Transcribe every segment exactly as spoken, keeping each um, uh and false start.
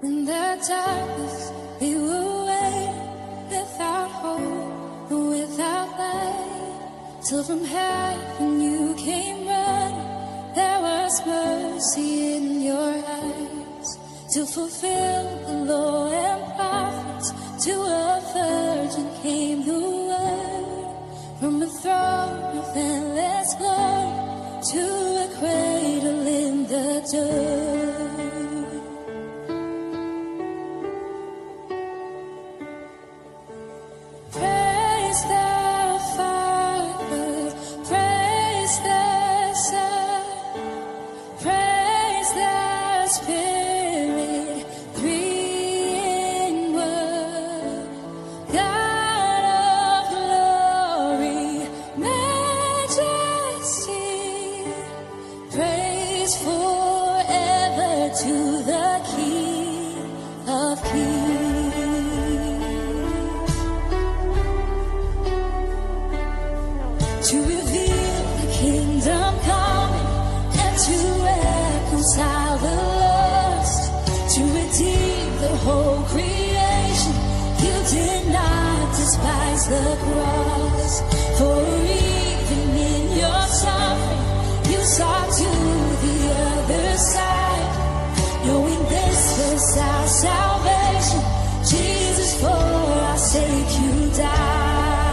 In the darkness, we were waiting without hope and without light, till from heaven you came running. There was mercy in your eyes to fulfill the law and prophets. To a virgin came the word from a throne of endless glory to a cradle in the dirt. Praise the Father, praise the Son, praise the Spirit, three in one. God of glory, majesty, praise forever to the King of Kings. To reveal the kingdom coming and to reconcile the lost, to redeem the whole creation. You did not despise the cross, for even in your suffering you saw to the other side, knowing this was our salvation. Jesus, for our sake you died.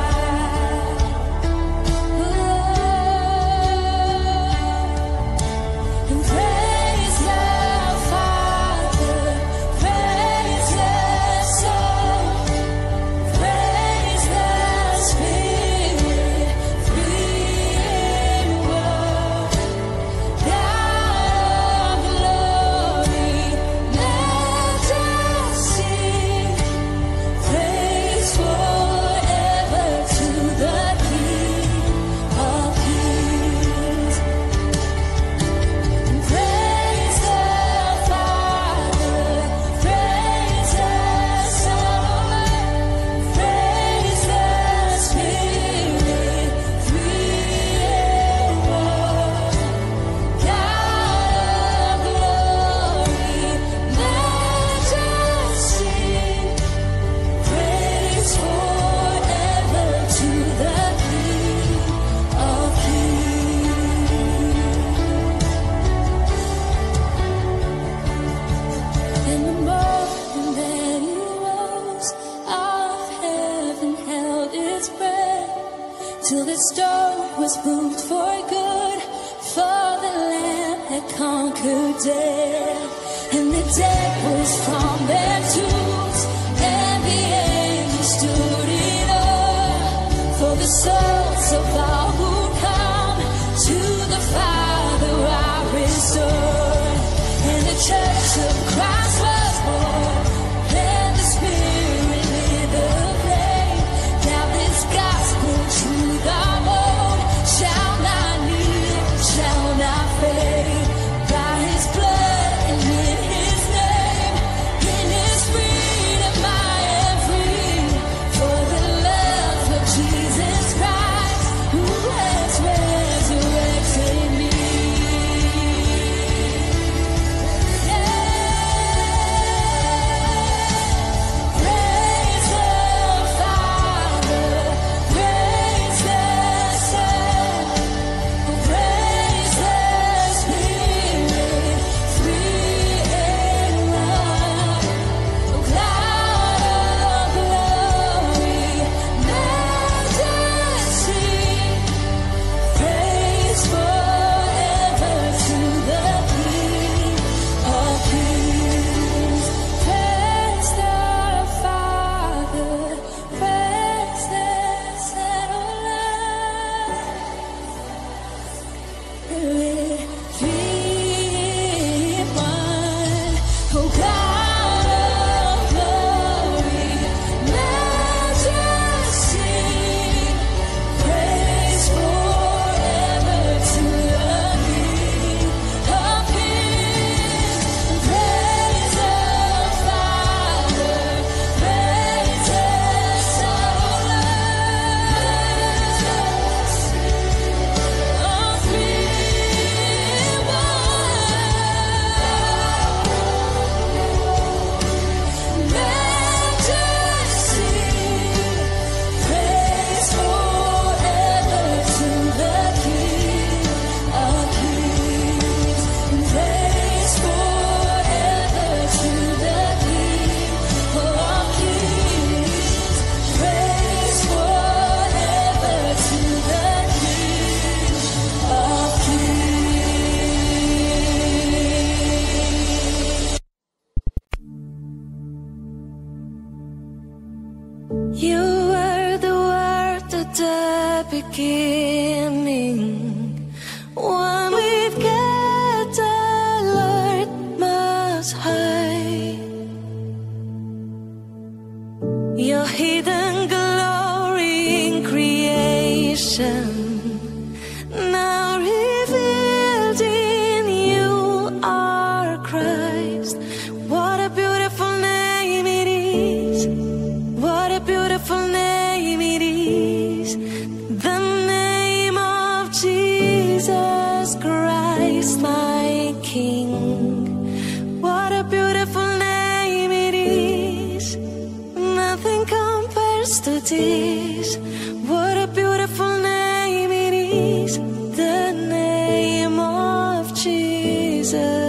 Till the stone was moved for good, for the Lamb had conquered death, and the dead rose from their tombs, and the angels stood in awe, for the souls of all who come to the Father are restored, and the church of Christ was born, and the Spirit lit the flame. Now this gospel truth of old shall not kneel, shall not fade. By His blood and in His name, in His freedom I am free. For the love of Jesus Christ, who has resurrected me. Yeah. the beginning, one with God the Lord Most High. Your hidden glory in creation, now revealed in you are Christ. What a beautiful name it is. What a beautiful name it is. The name of Jesus Christ, my King. What a beautiful name it is. Nothing compares to this. What a beautiful name it is. The name of Jesus.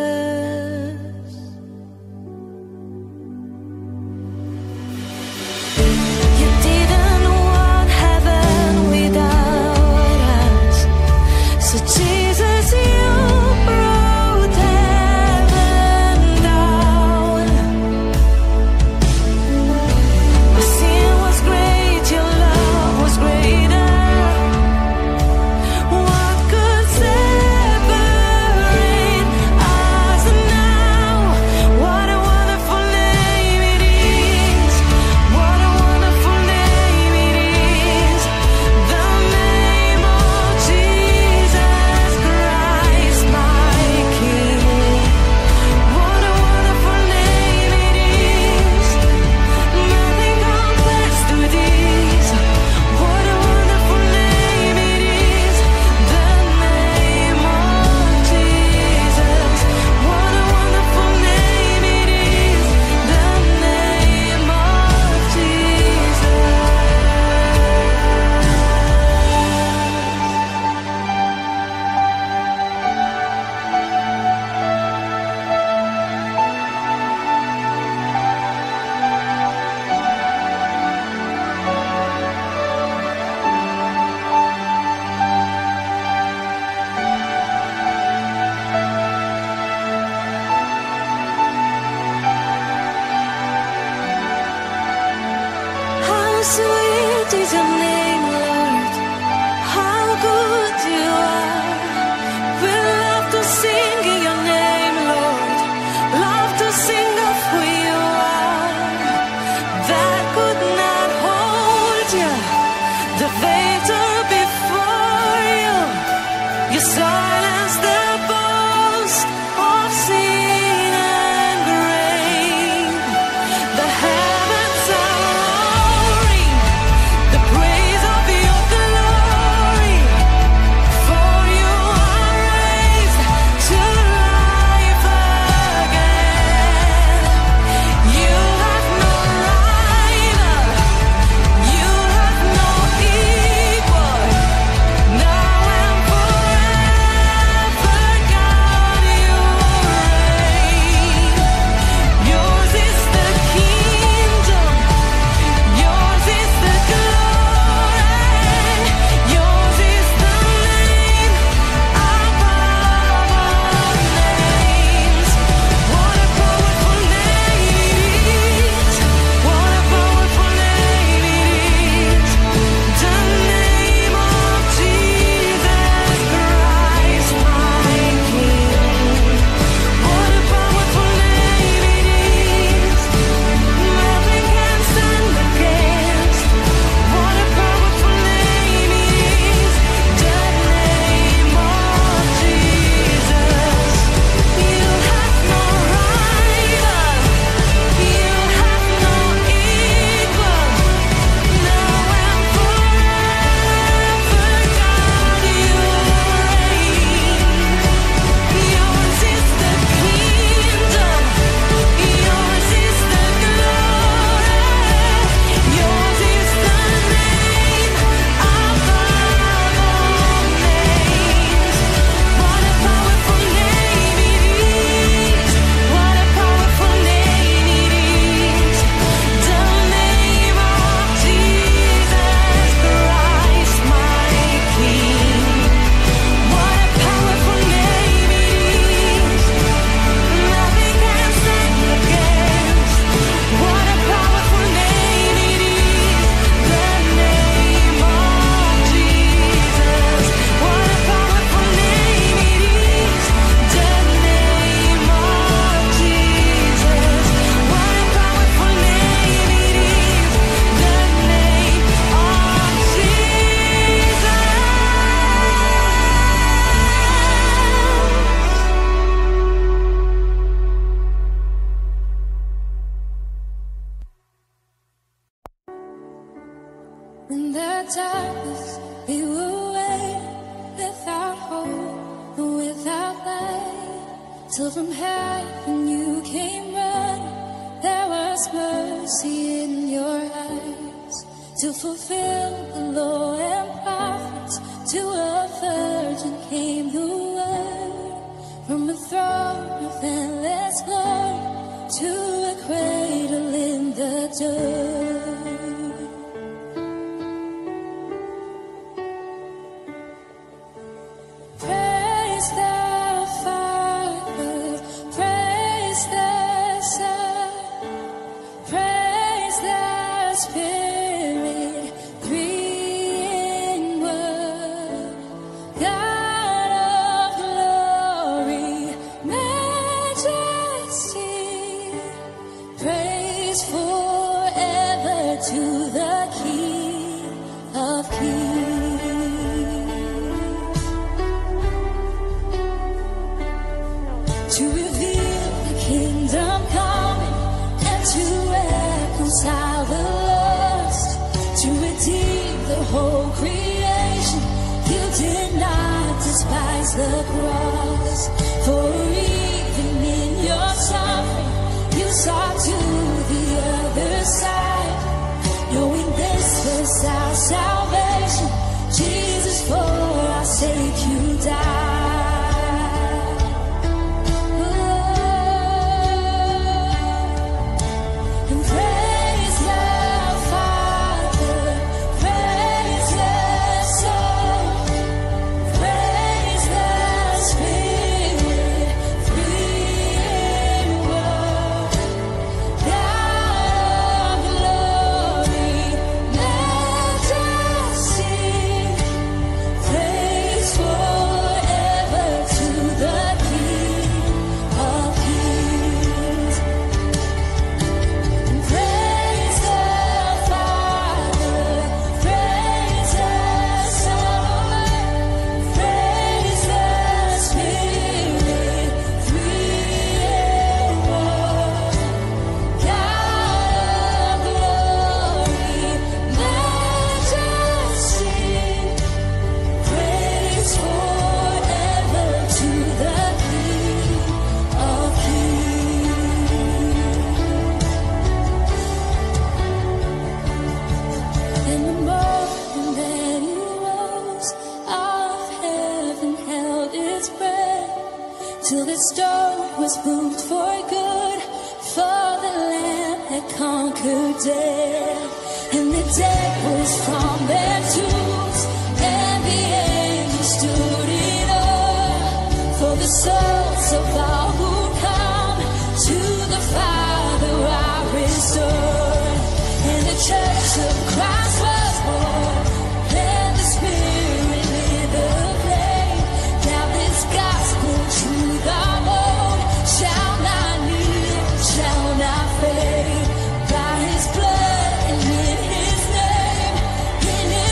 Sweet is your name, Lord. How good you are. We love to sing in your name, Lord. Love to sing of who you are. That could not hold you. The victor before you. You silence the boast of sin and grave. The heavens are roaring. The praise darkness, we were waiting without hope and without light, till from heaven you came running. There was mercy in your eyes to fulfill the law and prophets. To a virgin came the word, from a throne of endless glory to a cradle in the dirt. Praise the Father, praise the Son, praise the Spirit, three in one. God of glory, majesty, praise forever to the King of Kings. To reveal the kingdom coming and to reconcile the lost, to redeem the whole creation. You did not despise the cross, for even in your suffering you saw to the other side, knowing this was our salvation. Jesus, for our sake you died. And praise the Father, praise the Son, praise the Spirit, three in one. God of glory, majesty, praise forever to the King of Kings. And praise the Father, praise the Son, praise the Spirit, three in one. God of glory, majesty, praise forever to the King of Kings. In the moment that you rose, all of heaven held its breath, till the stone was moved for good, for the Lamb had conquered death, and the dead rose from their tombs, and the angels stood in awe, for the souls of all who come to the Father are restored, and the church of Christ was born, and the Spirit lit the flame. Now this gospel truth of old shall not kneel, shall not fade. By His blood and in His name, in His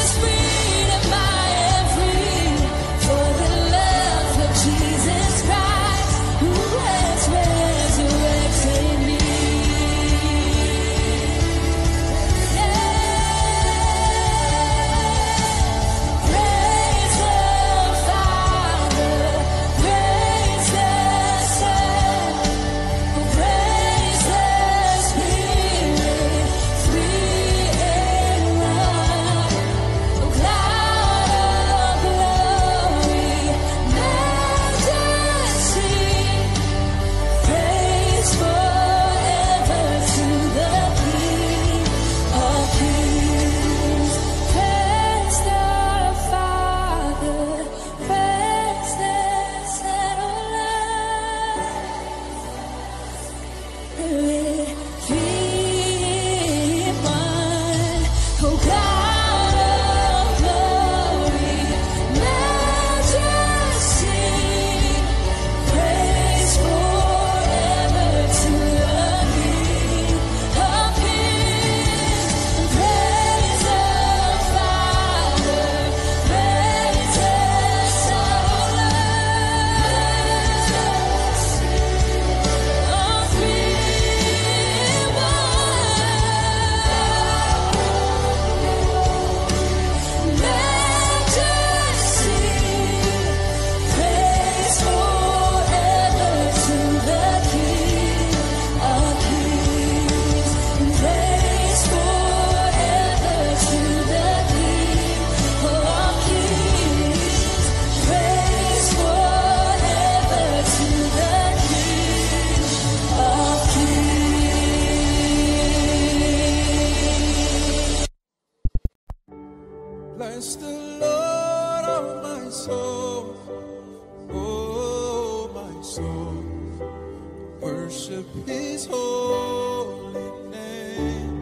worship His holy name.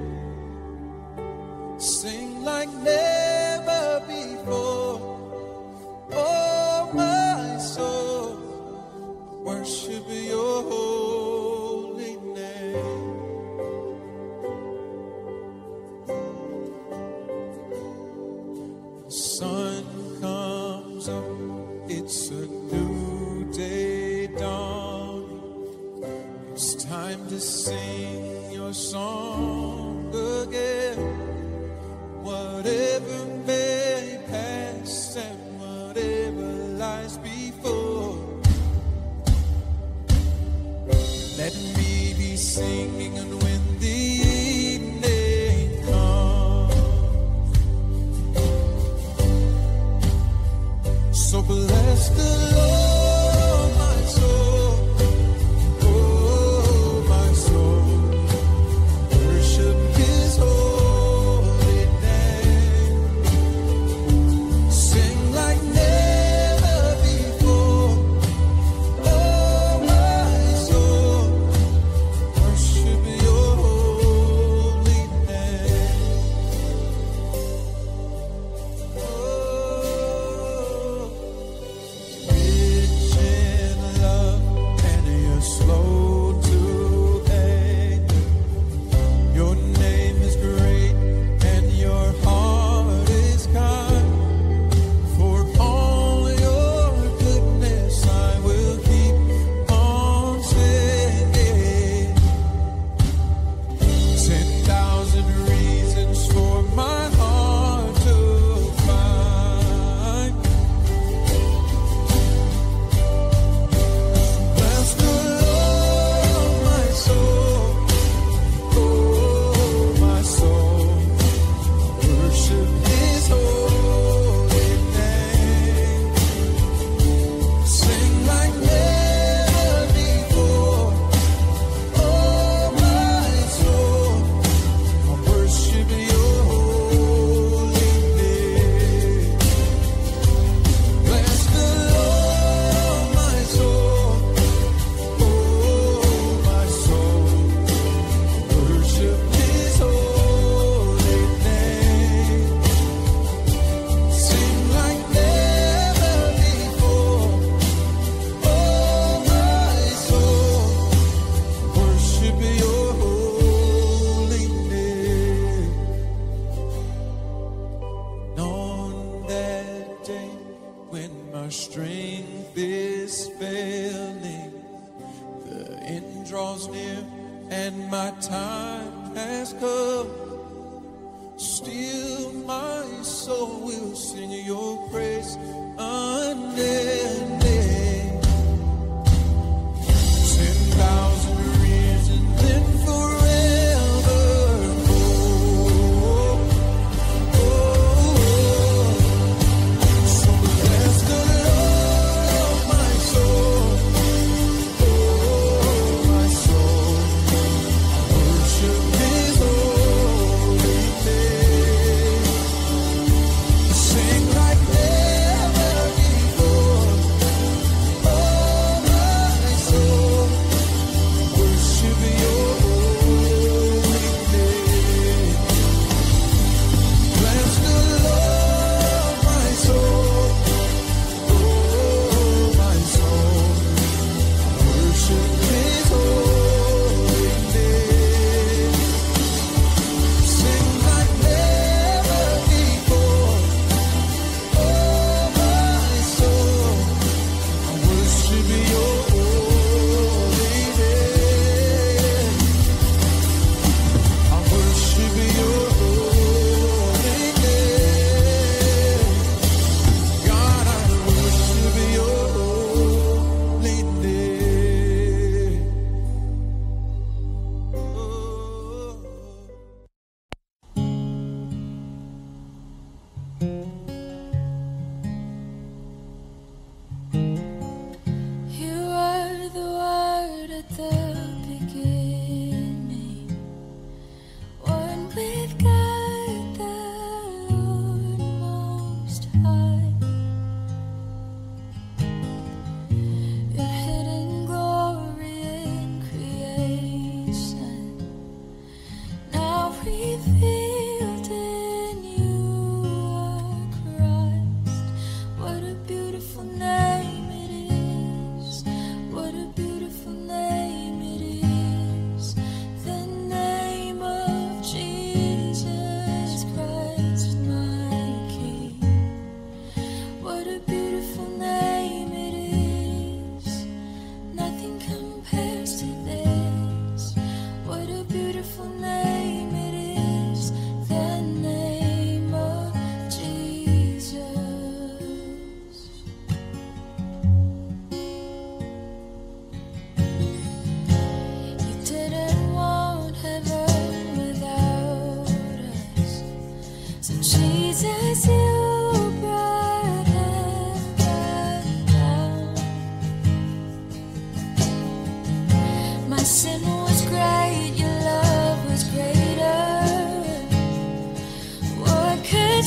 Sing like never before. Oh, my soul, worship Your holy name. The sun comes up, it's a new day dawning. It's time to sing Your song again. Whatever may pass and whatever lies before, let me be singing, and when the evening comes, so bless the Lord, my soul, oh, my soul, worship His holy name. Sing like never before, oh, my soul, worship Your holy name. Oh, rich in love and You're slow to anger. Your name is great and Your heart is kind. For all Your goodness I will keep on singing. Ten thousand reasons for my heart to find. Bless the Lord, my soul, oh, my soul, worship His holy name. Sing like never before, oh, my soul, I worship Your holy name. Bless the Lord, my soul, oh, my soul, worship His holy name. Sing like never before, oh, my soul, worship Your holy name. And on that day when my strength is failing, the end draws near and my time has come, still my soul will sing Your praise unending. Ten thousand reasons then forevermore. Oh, so bless the Lord, my soul, oh, my soul, worship His holy name. Sing like never before, sin was great, your love was greater. What could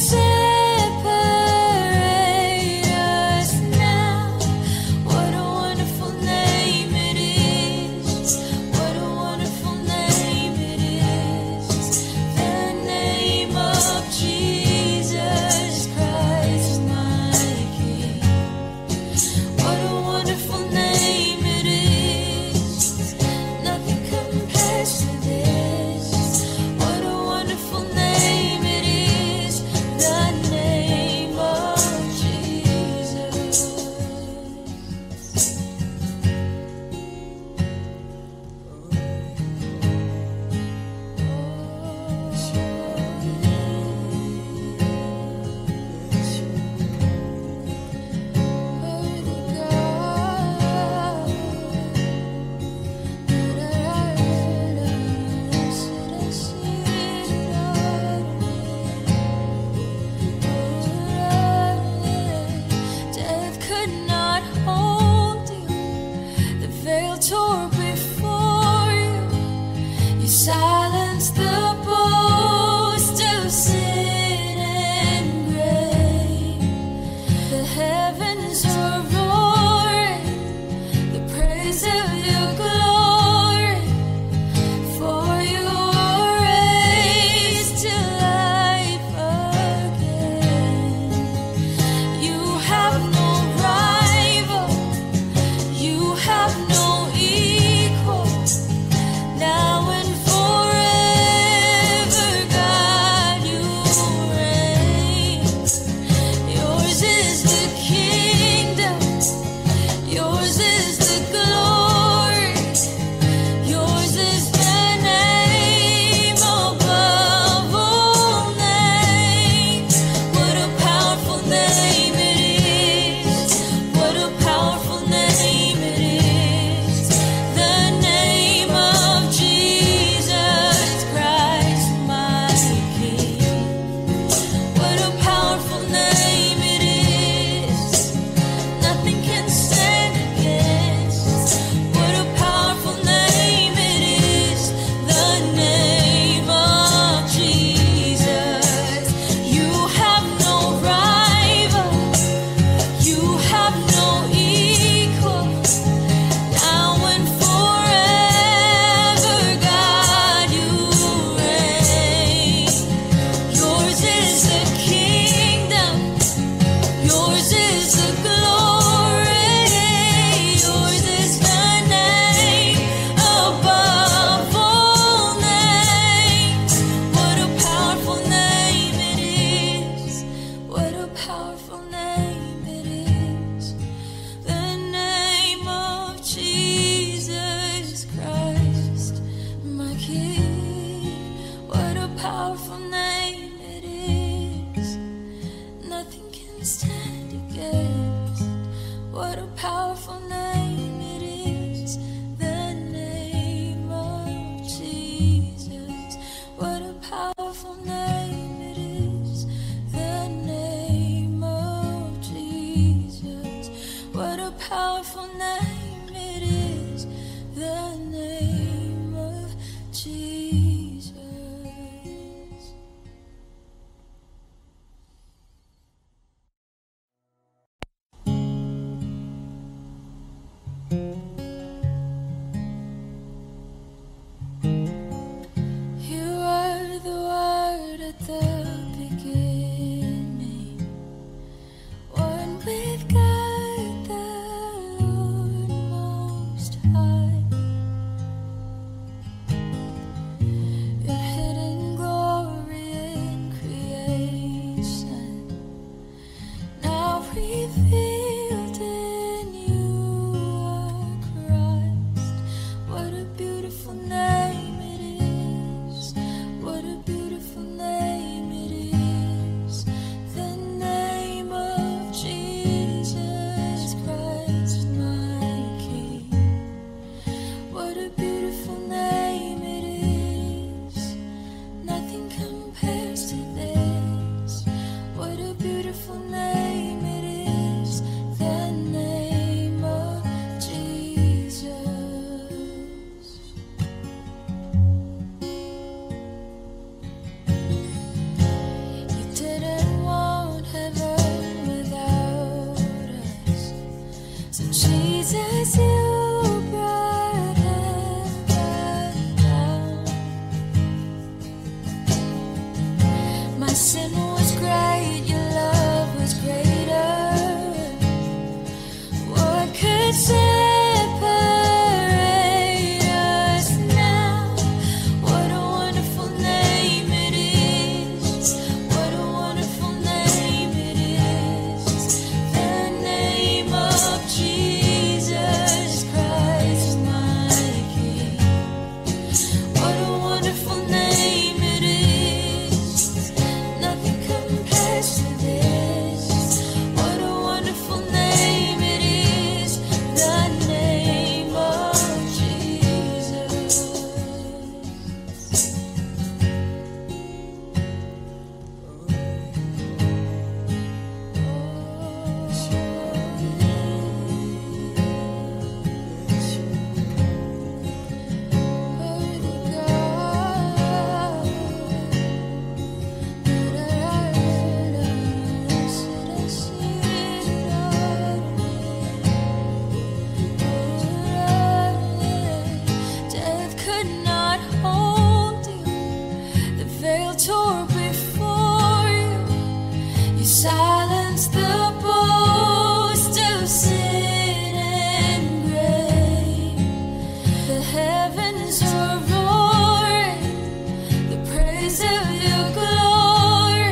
separate us now? What a wonderful name it is. What a wonderful name it is. The name of Jesus Christ, my King. What a wonderful name it is. Nothing compares to this. What a wonderful name it is. The name of Jesus. Death could not hold you. The veil tore before you. You silenced the boast of sin and grave. The heavens are roaring the praise of your glory. For you were raised to life again. You have no rival, you have no equal. Now and forever, God, you reign. Yours is the kingdom, yours is the glory, yours is the name above all names. What a powerful name it is. What a powerful name it is. The name of Jesus Christ, my King. What a powerful name it is. Nothing can stand against. What a powerful name it is. The name of Jesus. You have no rival, you have no equal. Now and forever, God, you reign. Yours is the kingdom, yours is the glory, yours is the name above all names. What a powerful name it is. What a powerful name it is. The name of Jesus Christ, my King. What a powerful name it is. Nothing can stand against. What a powerful name it is. The name of Jesus. What a powerful name it is. The name of Jesus. What a powerful name it is. The name of Jesus. You are the Word at the beginning, one with God the Lord Most High. Your hidden glory in creation, now revealed in you are Christ. What a beautiful name it is. What a beautiful name it is. The name of Jesus Christ, my King. What a beautiful name it is. Nothing compares to this. What a beautiful name it is. The name of Jesus. silence the boast of sin and grave. The heavens are roaring the praise of your glory,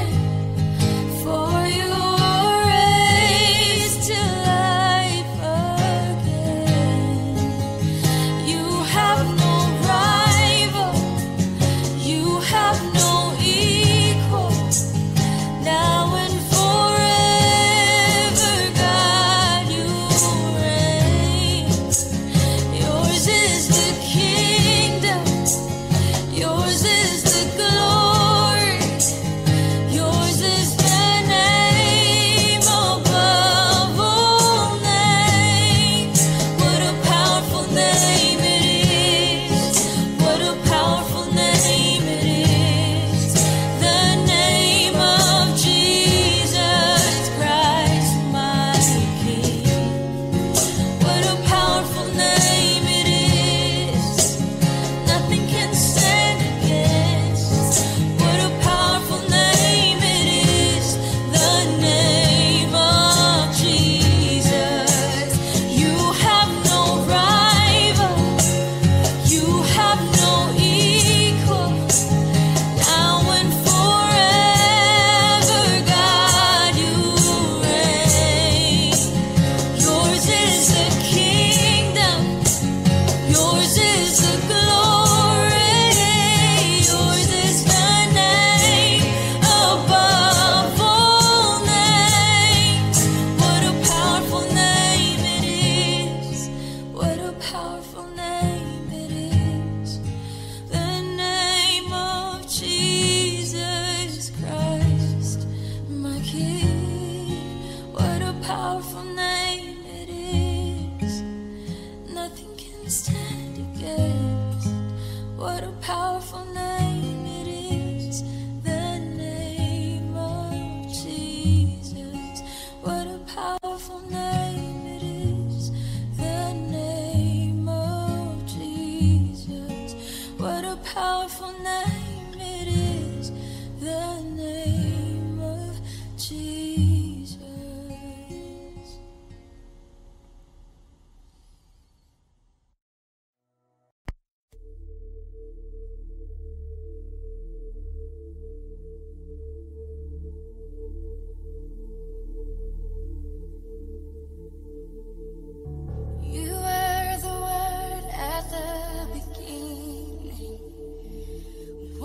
for you are raised to life again. You have no rival, you have no equal, now and forever, God, you reign. Yours is the kingdom, yours is the glory, yours is the name above all names. What a powerful name it is, what a powerful name it is, the name of Jesus Christ, my King. What a powerful name it is, nothing can stand against. What a powerful name it is, the name of Jesus. You have no rival, you have no equal, now and forever, God, you reign. Yours is the kingdom, yours is the glory, yours is the name above all names. What a powerful name it is, what a powerful name it is, the name of Jesus Christ, my King. What a powerful name it is, nothing can stand against. What a powerful name it is, the name of Jesus. What a powerful name it is, the name of Jesus. What a powerful name it is, the name of Jesus. You were the Word at the beginning,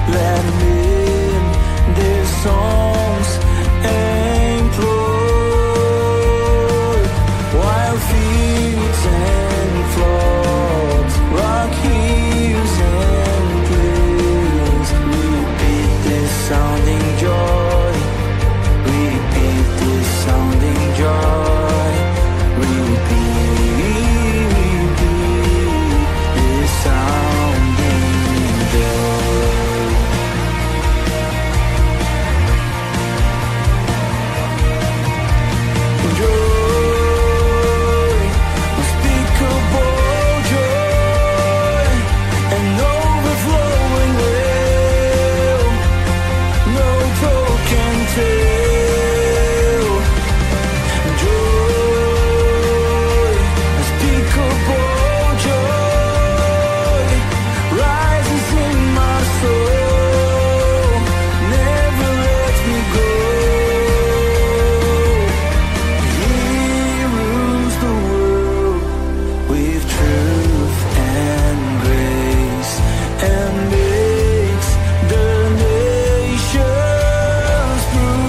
let me in their songs implode. Wild fields and floods, rock hills and plains, repeat this sounding joy, repeat this sounding joy, repeat, repeat this sounding joy. Joy, unspeakable joy, and overflowing will, no tongue can tell. Joy, unspeakable joy, rises in my soul, never lets me go. He rules the world with truth and grace, and makes the nations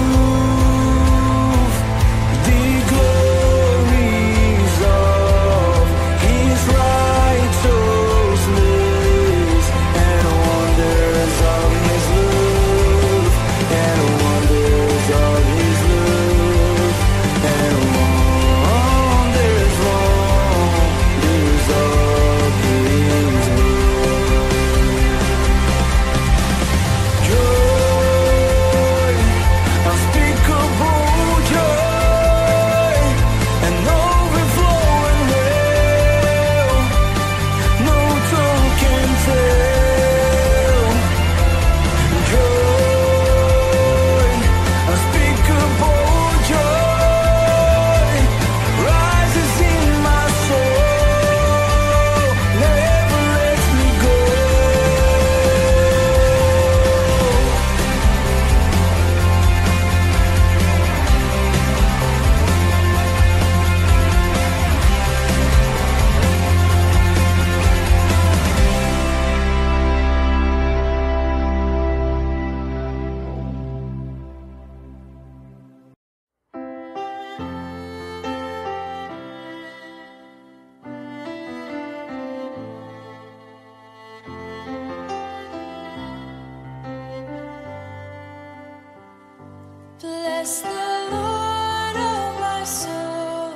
prove the glories of his righteousness, and wonders of his love, and wonders of his love, and wonders, wonders of his love. Joy, unspeakable joy, and overflowing will, no tongue can tell. Joy, unspeakable joy, rises in my soul, never lets me go. Bless the Lord, oh my soul,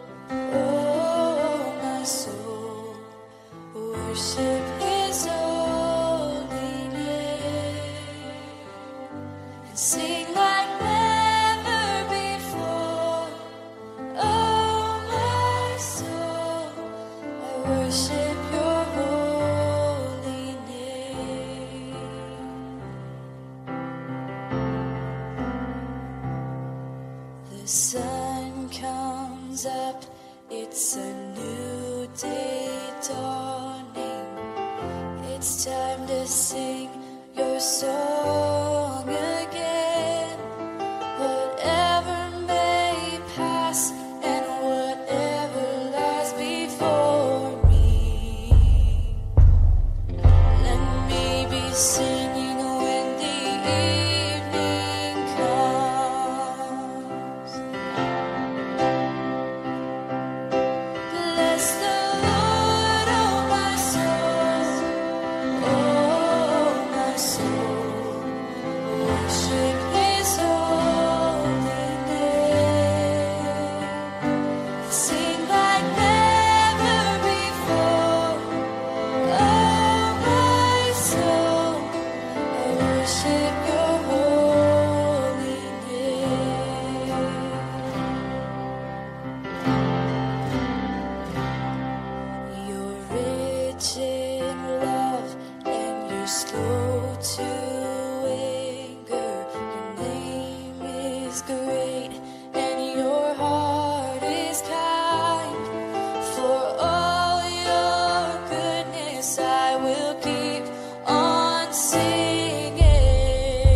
oh my soul, worship his holy name, and sing like never before. Oh my soul, I worship your holy name. The sun comes up, it's a new day dawning. It's time to sing your song again. Whatever may pass and whatever lies before me, let me be singing when the evening comes. Bless the Lord, oh my soul, oh my soul, worship his holy name, sing like never before. Oh my soul, I worship your holy name. You're rich in love and you're slow to anger. Your name is great and your heart is kind. For all your goodness, I will keep on singing.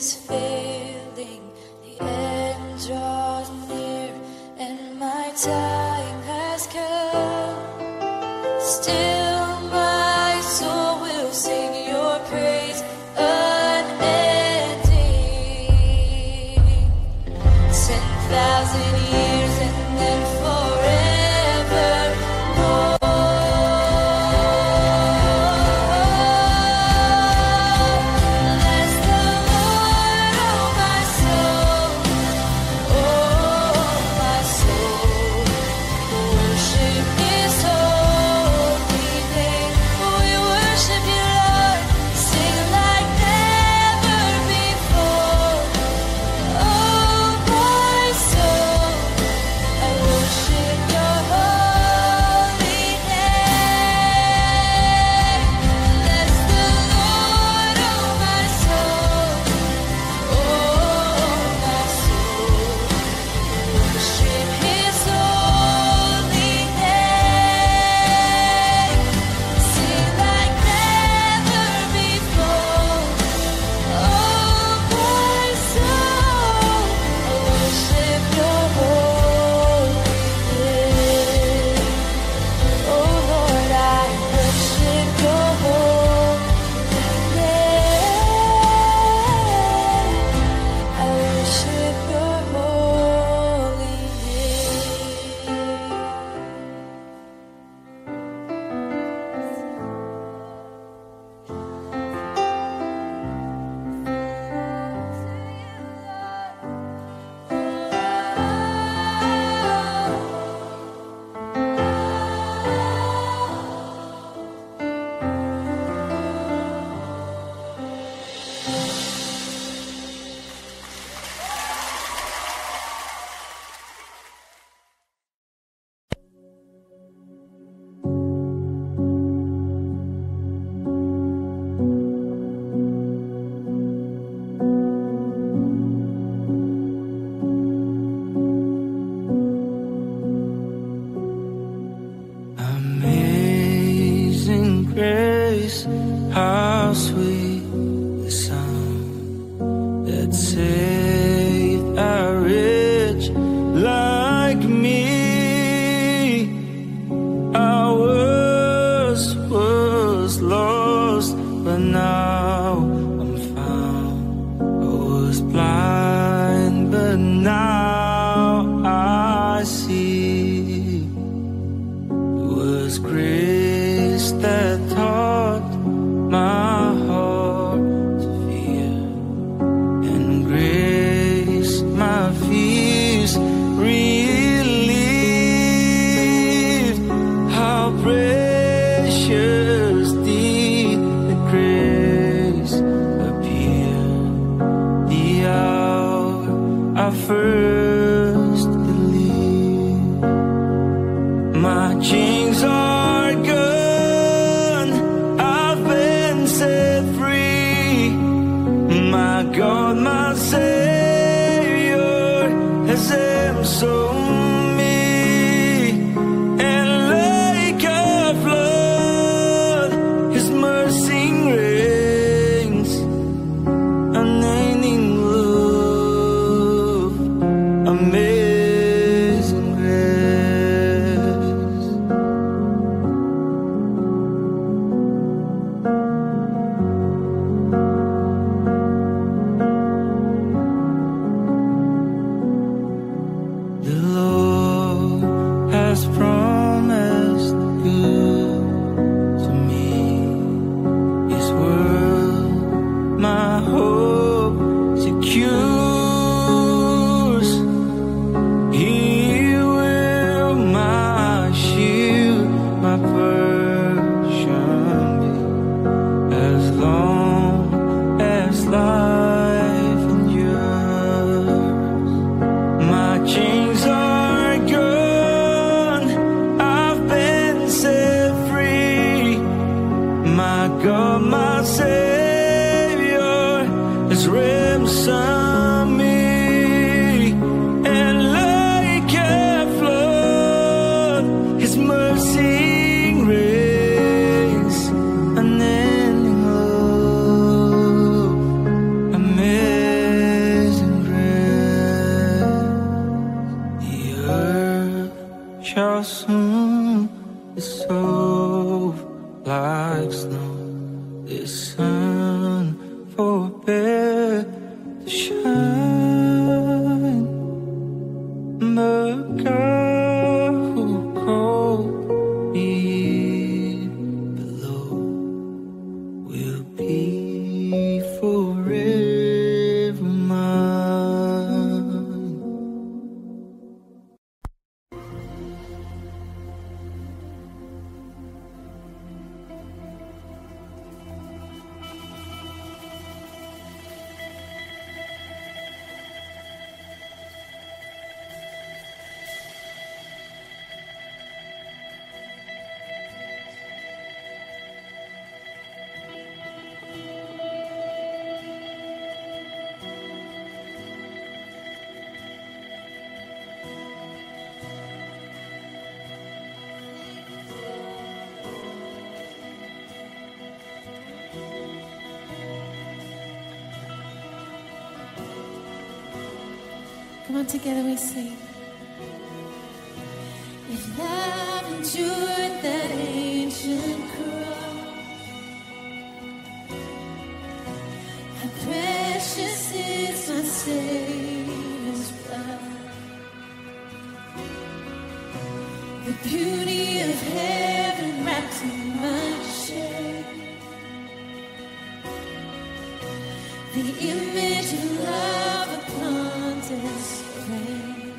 is failing, the end draws near, and my time has come. Still my soul will sing your praise unending. Ten thousand years and then forevermore. Bless the Lord, oh my soul, oh my soul. Worship His holy name. We worship You, Lord. Sing like never before. Oh my soul, I worship Your holy name. Bless the Lord, oh my soul, oh my soul. Worship His holy name. Sing like never before. Oh my soul, I worship Your holy name. Oh Lord, I worship Your holy name. I worship Your holy Amazing grace, how sweet the sound that saved a wretch like me. I was, was lost, but now I'm found. I was blind, but now I see. It was grace that taught my heart to fear, and grace my fears relieved. How precious did the grace appear the hour I first believed. My chains are gone, I've been set free. My God, my Savior has ransomed me. And like a flood, His mercy reigns, unending love. behind. The girl who called me below will be forever mine. Come on, together we sing. If love endured that ancient cross, how precious is my Savior's blood. The beauty of heaven wrapped in my shame, the image of love upon display.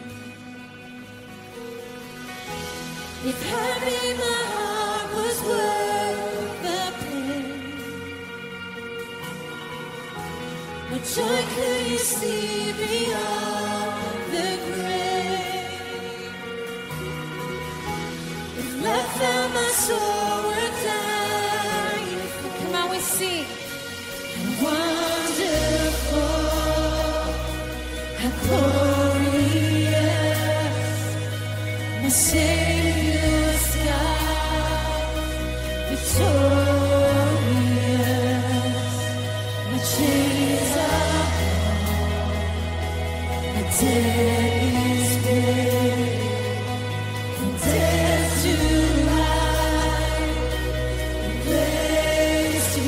If hurting my heart was worth the pain, what joy could you see beyond the grave? If love found my soul worth dying for, come on, we sing. How wonderful, how glorious, my Savior's God, victorious, my chains are gone, my debt is paid, from death to life, from grace to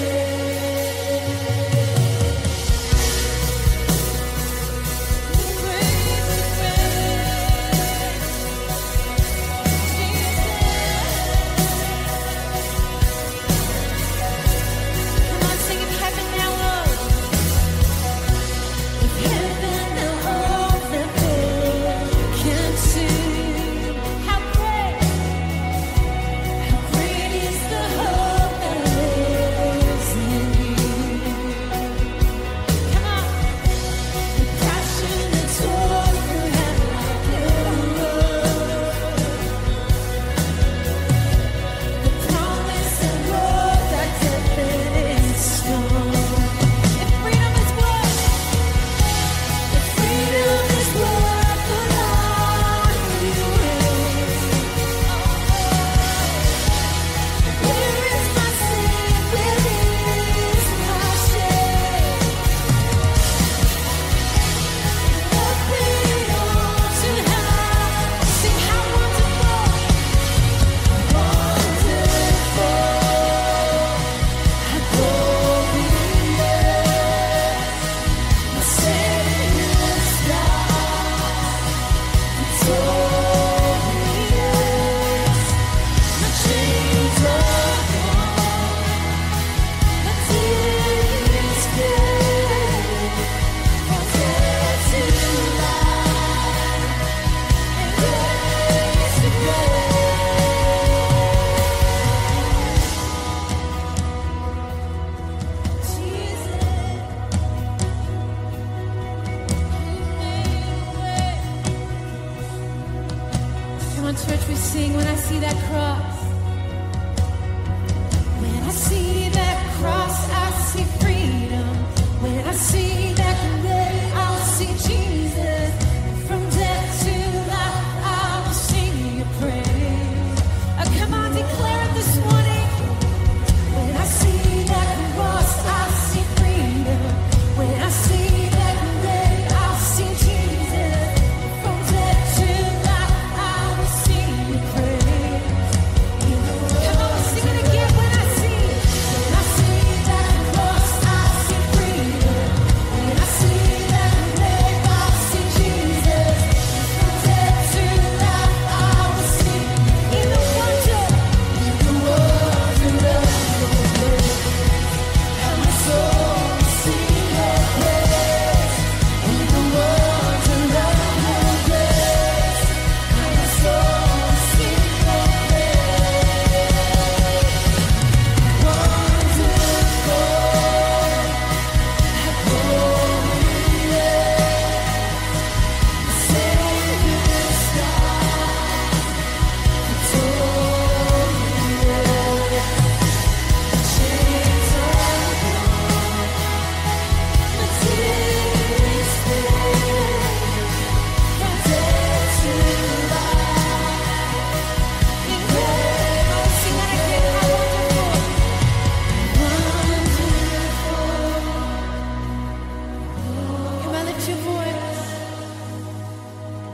church, we sing when I see that cross. When I see that cross, I see freedom. When I see that day, I'll see Jesus. From death to life, I will sing your praise. Oh, come on, declare it this morning. When I see that cross, I see freedom. When I see that day, I'll see Jesus. From death to life, I will sing your praise.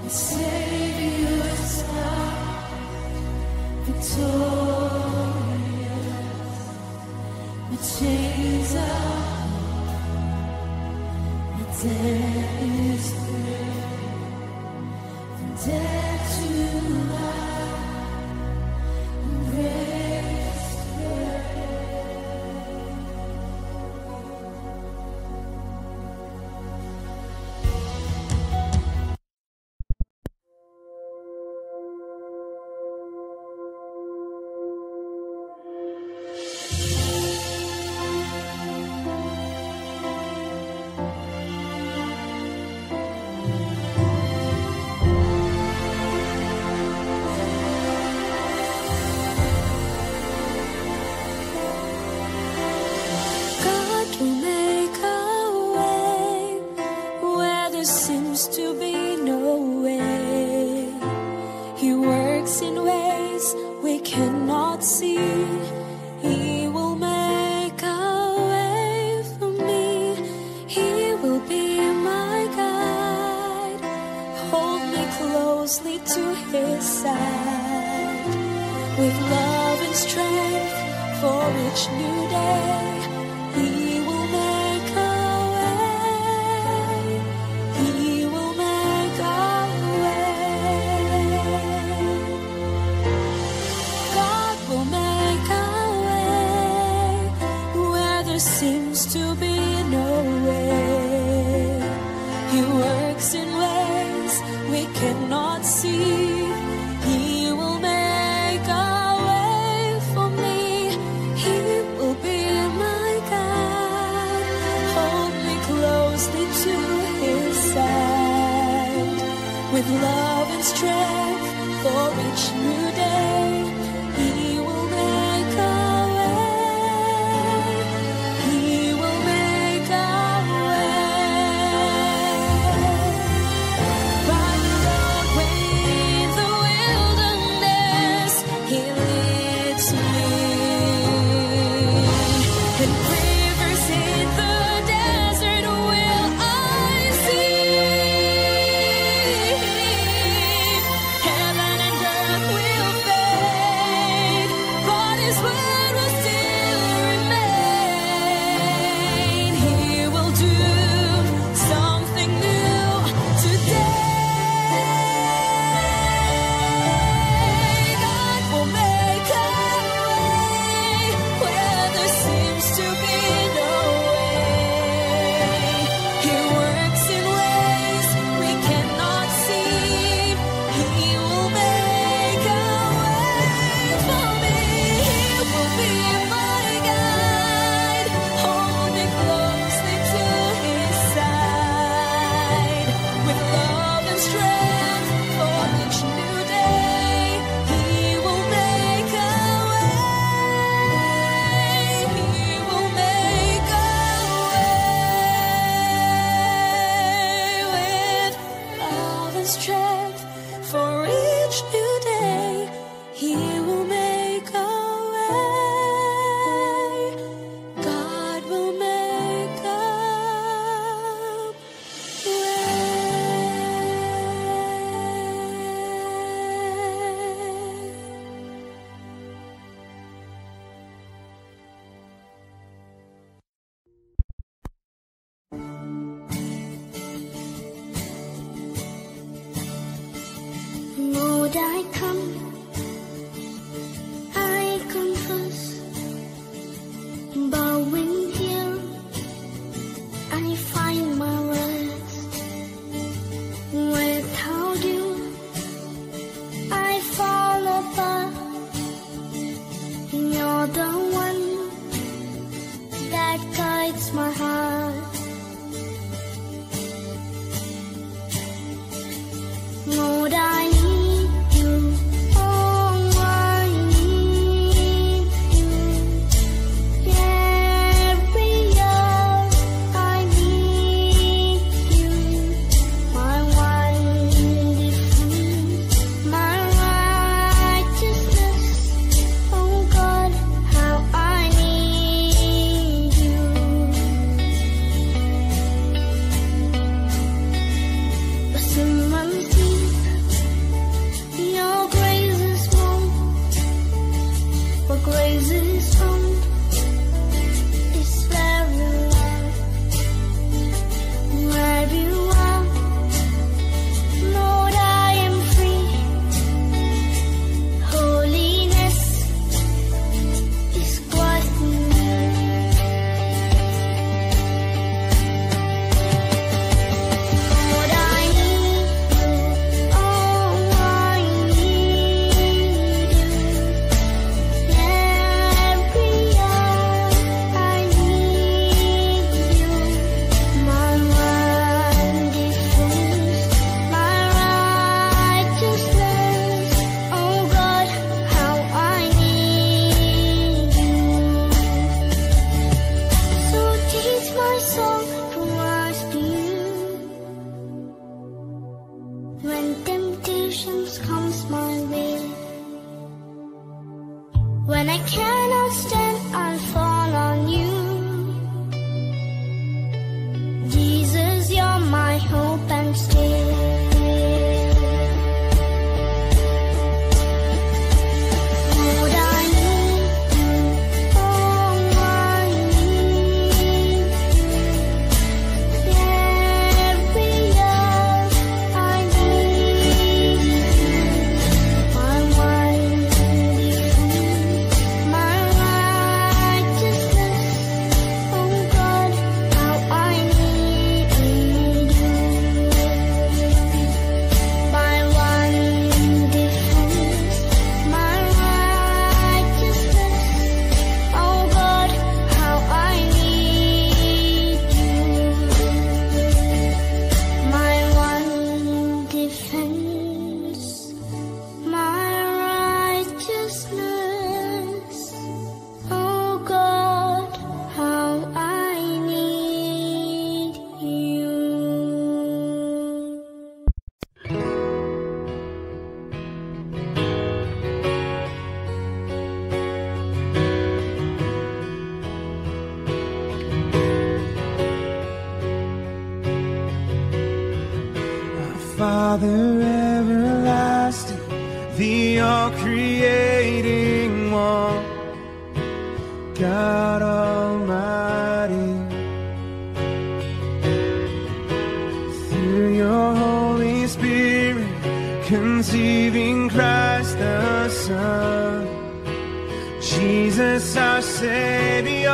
Someone persecutions comes my way. When I cannot stand, I'll fall on you. Jesus, you're my hope and stay. Father everlasting, the all-creating one, God Almighty, through your Holy Spirit, conceiving Christ the Son, Jesus our Savior.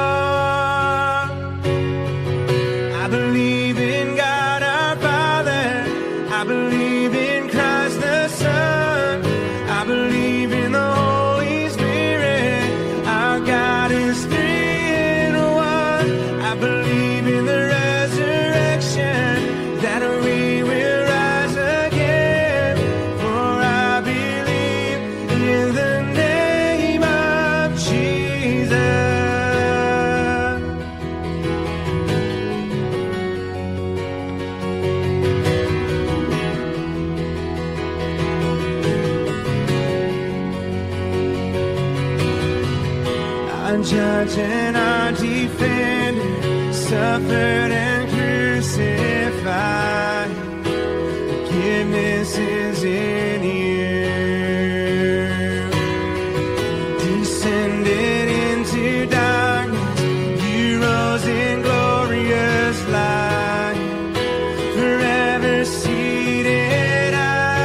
I believe in God our Father, I believe in Christ the Son, I believe in the Holy Spirit, our God is three in one. I believe in the resurrection, that we will rise again, for I believe in the name of Jesus. Our judge and our defender, suffered and crucified. Forgiveness is in you. Descended into darkness, you rose in glorious light. Forever seated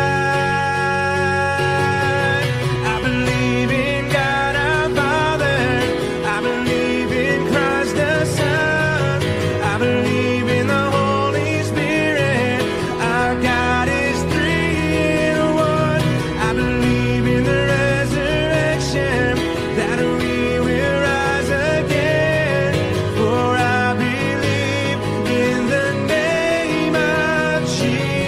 high. I believe in God our Father, I believe in Christ the Son, I believe in the Holy Spirit, our God is three in one. I believe in the resurrection, that we will rise again, for I believe in the name of Jesus.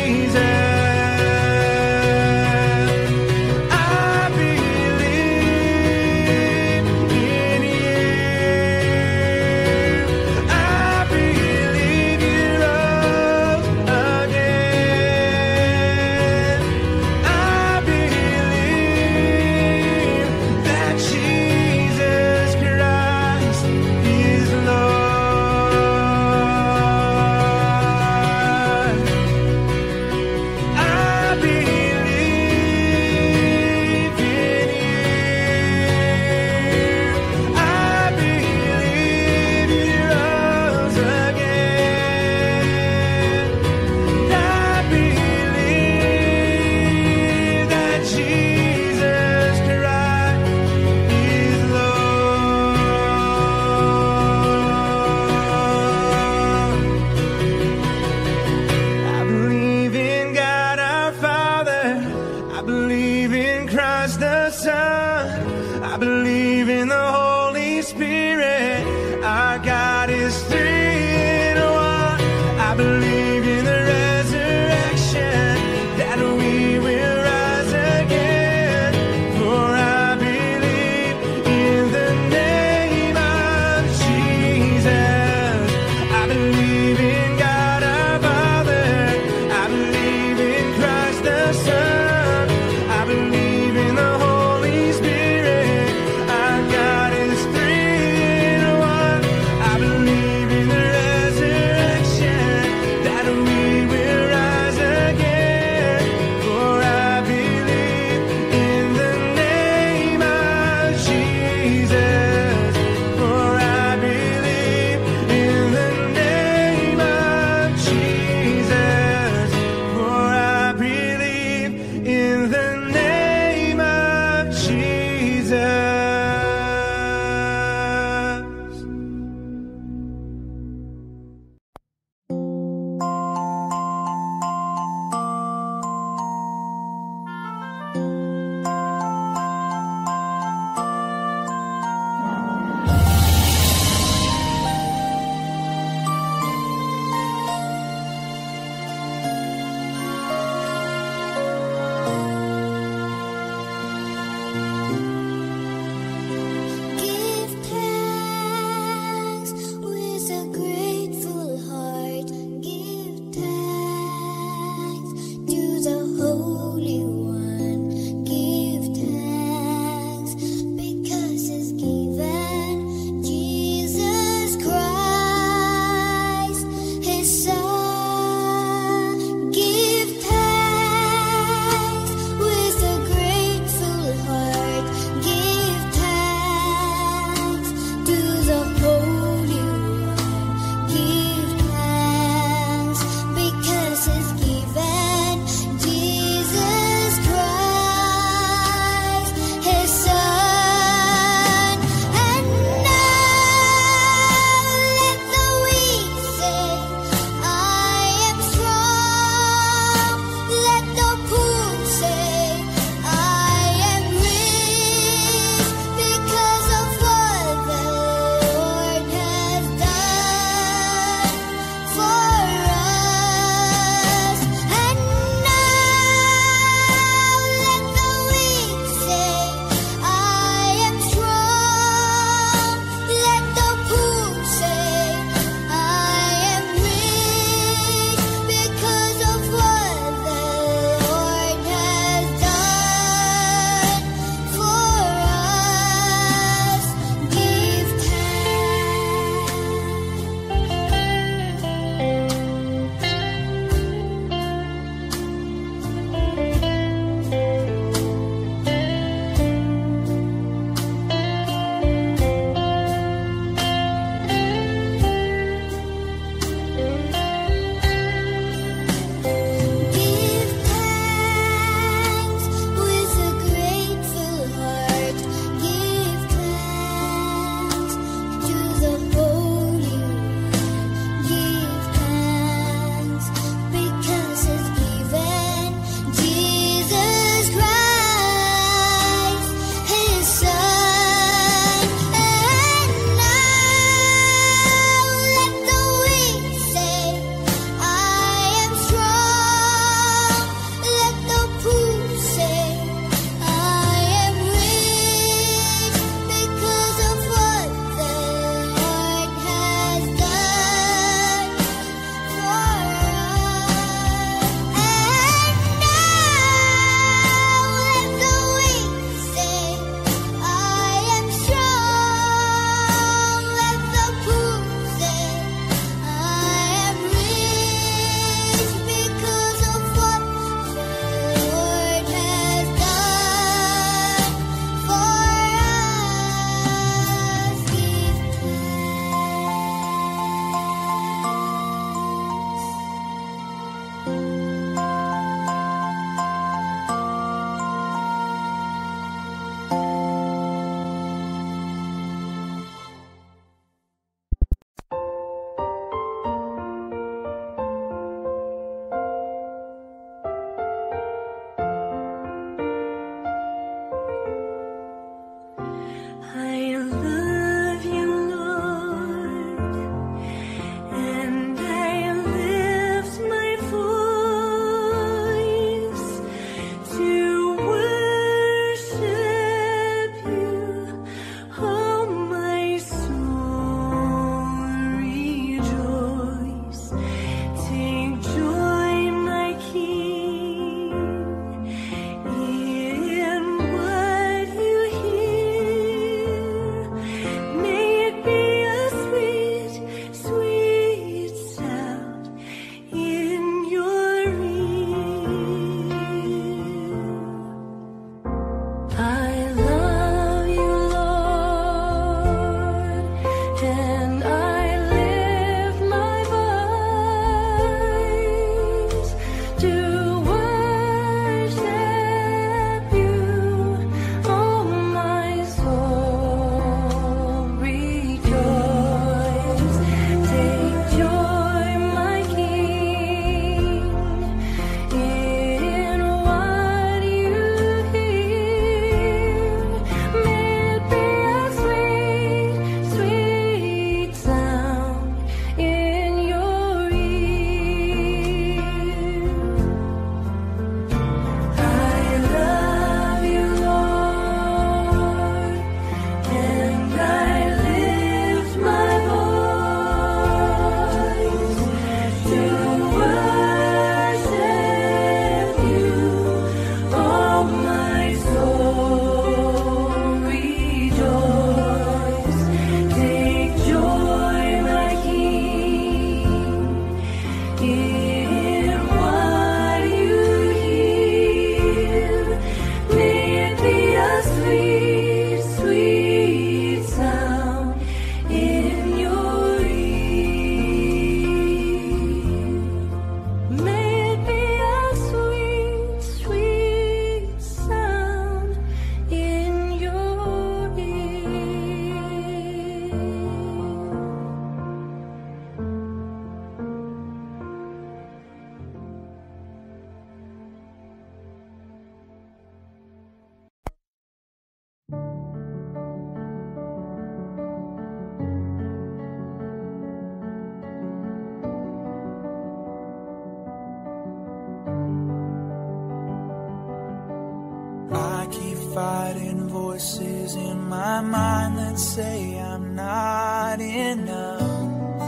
fighting voices in my mind that say I'm not enough.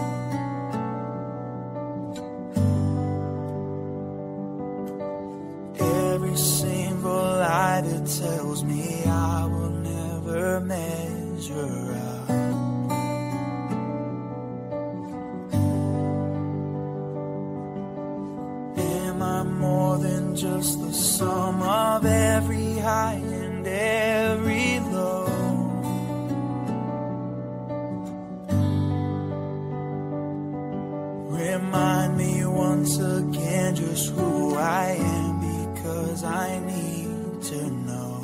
Every single lie that tells me I will never measure up. Am I more than just the sum of every high and every low? Remind me once again just who I am, because I need to know.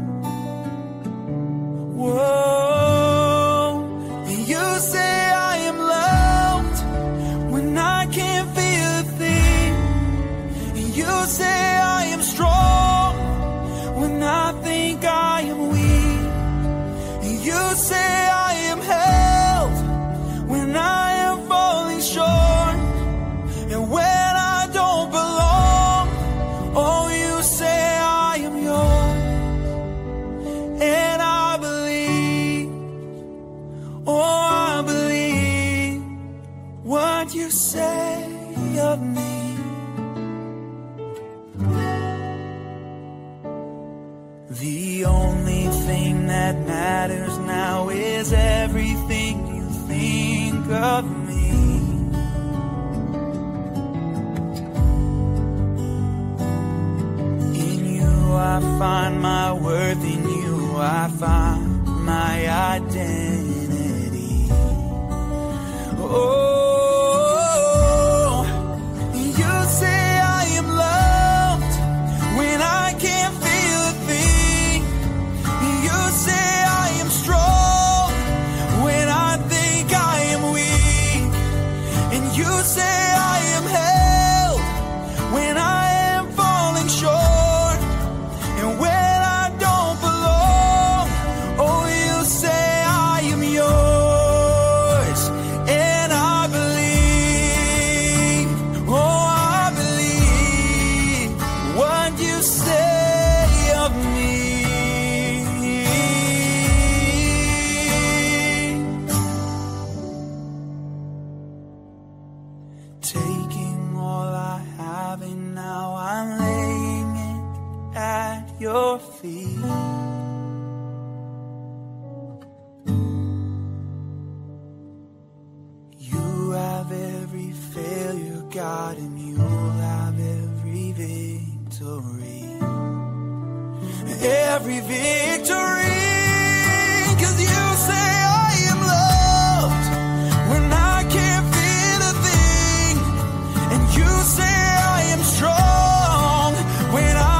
Whoa, you say I am loved when I can't feel a thing. You say I am strong when I think I am weak. You say I am held when I am falling short. And when I don't belong, oh, you say I am yours. And I believe, oh, I believe what you say of me. The only thing that matters now is everything you think of me. I find my worth, in you I find my identity. Oh, you say I am loved when I can't feel a thing. You say I am strong when I think I am weak. And you say I am held when I am falling short. And when I don't belong, oh, you say I am yours. And I believe, oh, I believe what you say of me. Taking all I have and now I'm laying it at your feet. You have every failure, God, and you'll have every victory. Every victory, 'cause you say I am loved when I can't feel a thing. And you say I am strong when I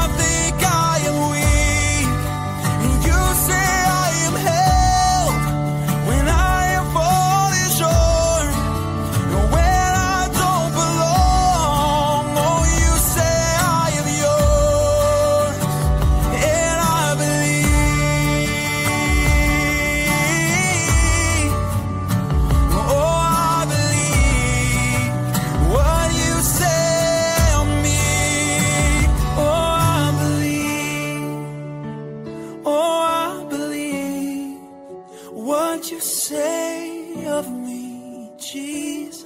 say of me, Jesus.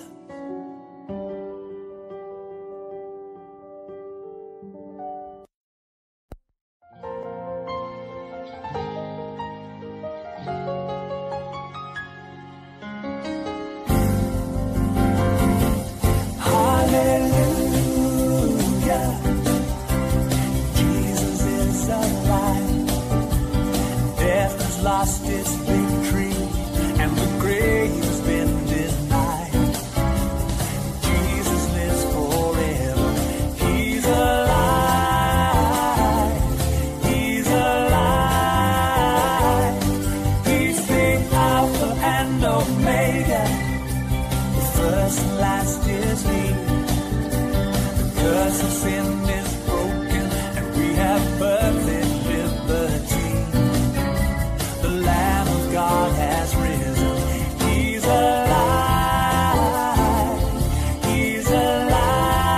Hallelujah, Jesus is alive. Death has lost its victory, and the grave's been denied. Jesus lives forever. He's alive. He's alive. He's the Alpha and Omega. The first and last is He. The curse of sin is broken, and we have perfect liberty. The Lamb of God has risen. He's alive. He's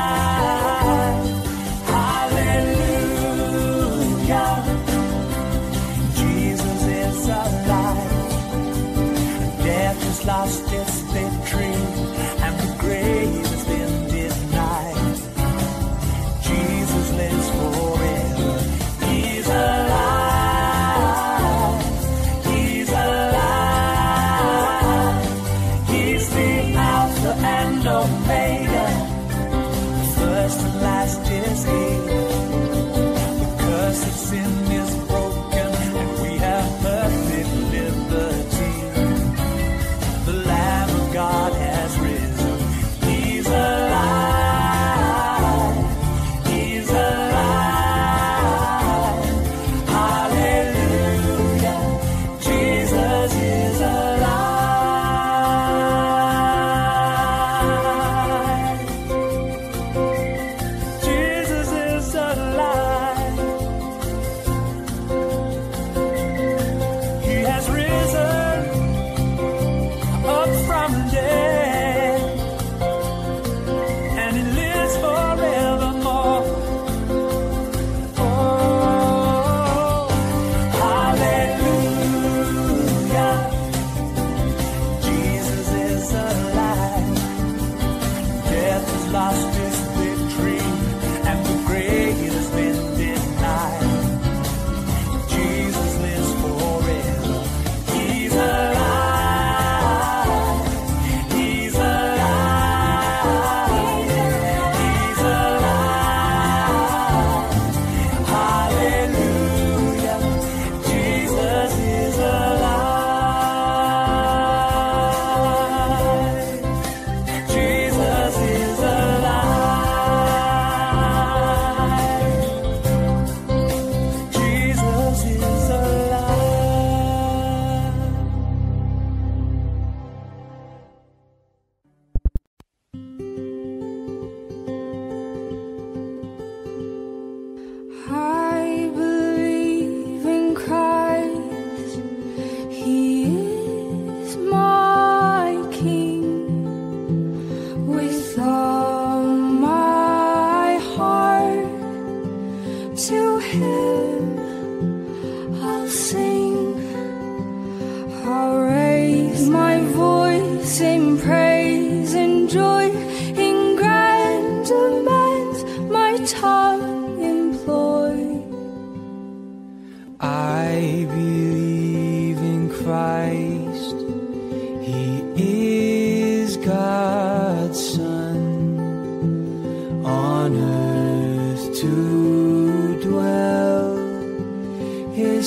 alive. Hallelujah.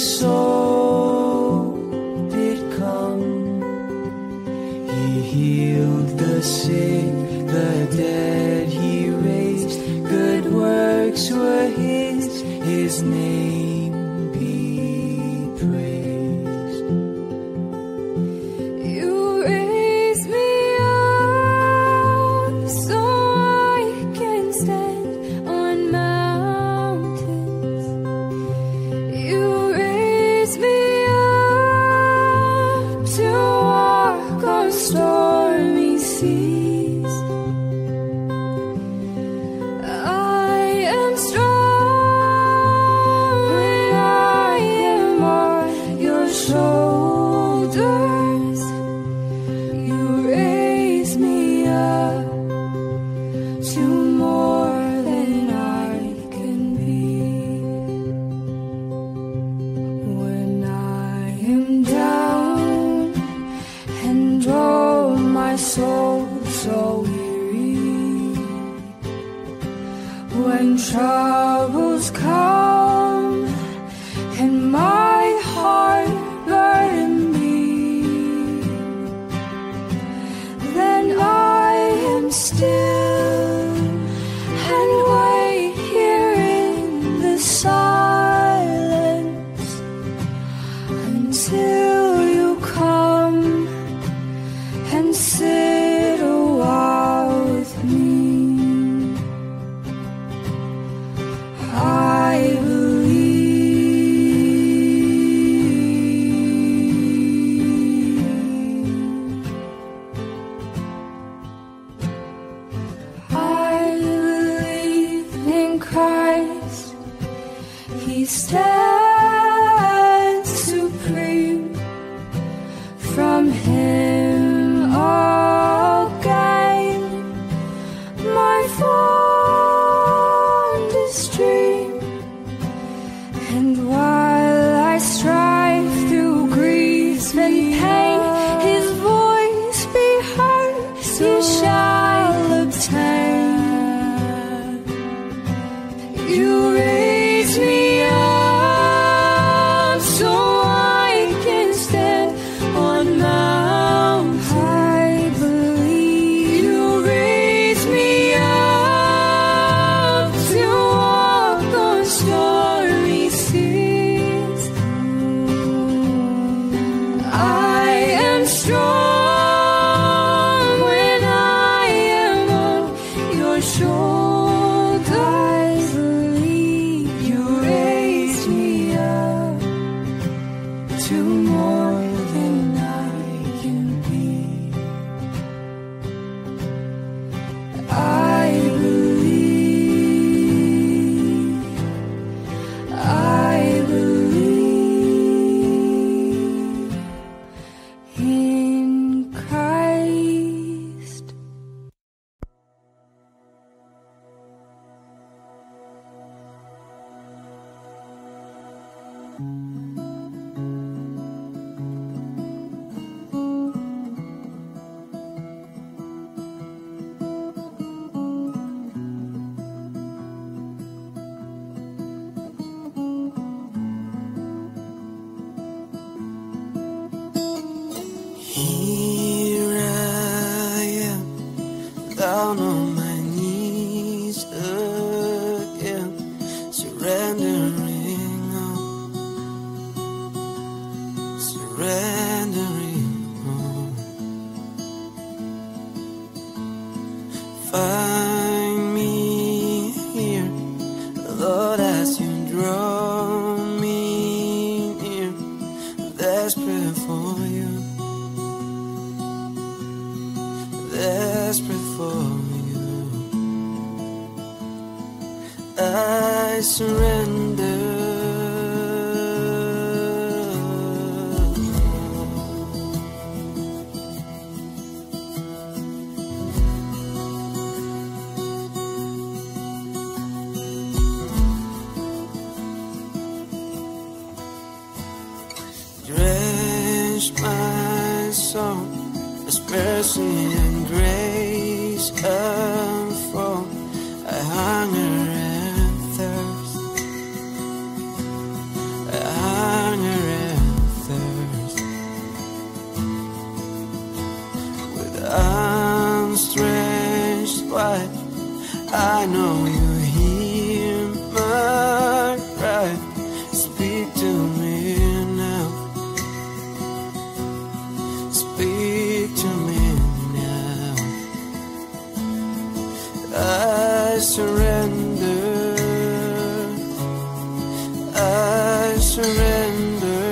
soul did come. He healed the sick, the dead he raised. Good works were his, his name be praised. You raised me up so I can stand on mountains. You raised me up to walk on stormy seas. I am strong when I am on your shoulders. You raise me up to more than I can be. When I am down and oh my soul so weary, when troubles come and my heart burden me, then I am still and wait here in the silence until you come and sit a while with me. I believe. I believe in Christ. He stands supreme. From him I'll gain my fondest dream. And while I strive through grief and pain, his voice be heard, you shall obtain. You raise me up so I can stand on mountains. I believe. You raise me up to walk on stormy seas. I am strong when I am on your shoulders. Believe. You raise me up to more than I can be. I believe. I believe in Christ. Here I am, down on my knees again, surrendering all, surrendering all. Find me here, Lord, as you draw me near, desperate for you. Desperate for you, I surrender. Drench my soul, His mercy and grace unfold. I hunger and thirst. I hunger I surrender.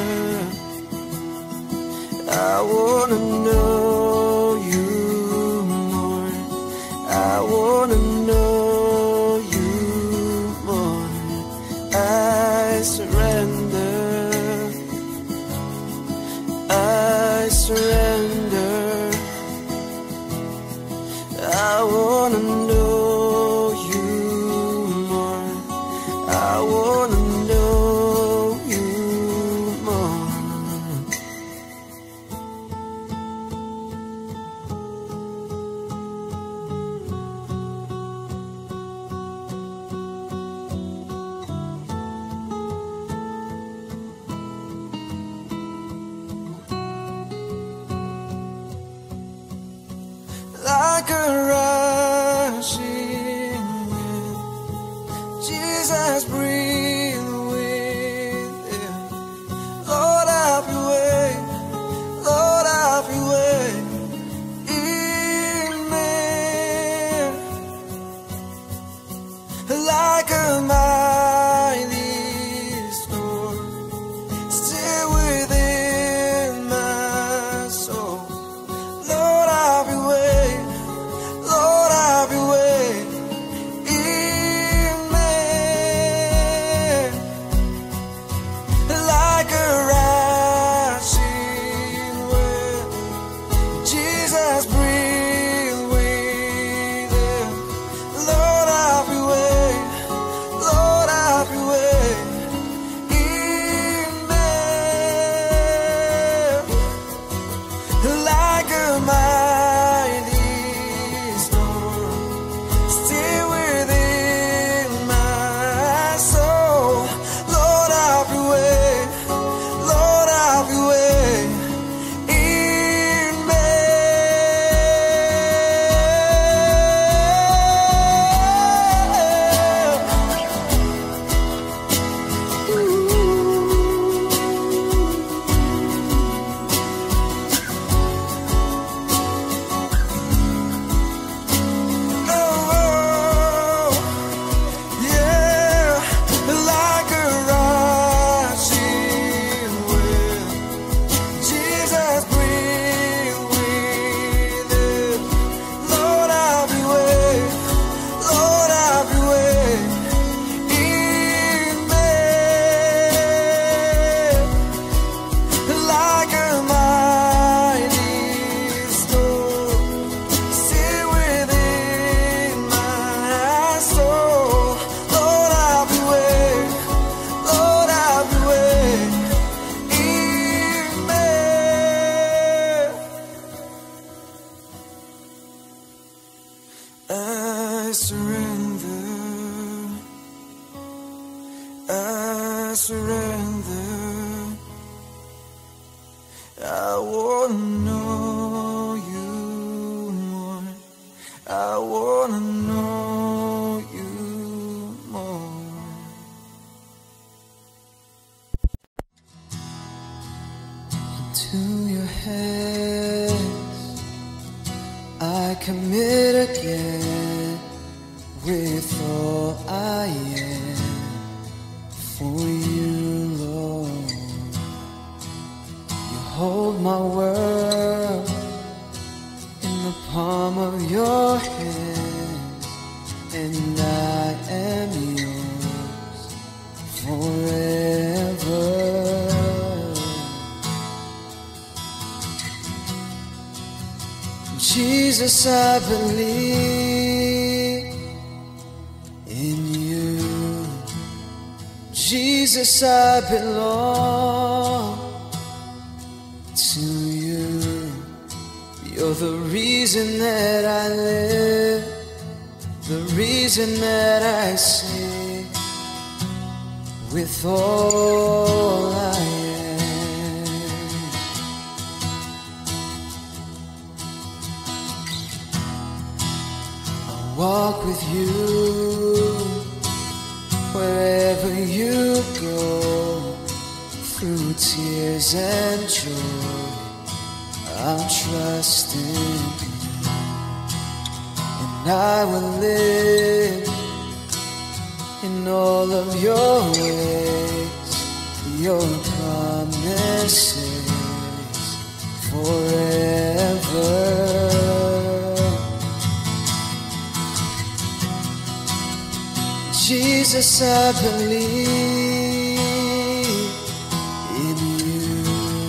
I wanna know you more. I wanna know you more. I surrender. I surrender. I wanna know you more. I wanna know you more. Like a rushing wind, Jesus, breathe within. Lord, have your way, Lord, have your way in me. Like a mighty storm, still within my soul. Lord, have your way, Lord, have your way in me. Like a rushing wind, Jesus, breathe within. Lord, have your way, Lord, have your way in me. Like a mighty storm, still within my soul. Lord, have your way, Lord, have your way in me. Oh, yeah, like a rushing wind, Jesus, breathe within. Lord, have your way, Lord, have your way in me. Like a mighty storm, still within my soul. Lord, have your way, Lord, have your way in me. I surrender. I surrender. I wanna know you more. I wanna know you more. To your hands I commit again, with all I am for you, Lord. You hold my world in the palm of your hand, and I am yours forever. Jesus, I believe in you. Jesus, I belong to you. You're the reason that I live, the reason that I sing, with all I am. Walk with you wherever you go, through tears and joy. I'm trusting you, and I will live in all of your ways, your promises forever. Jesus, I believe in you.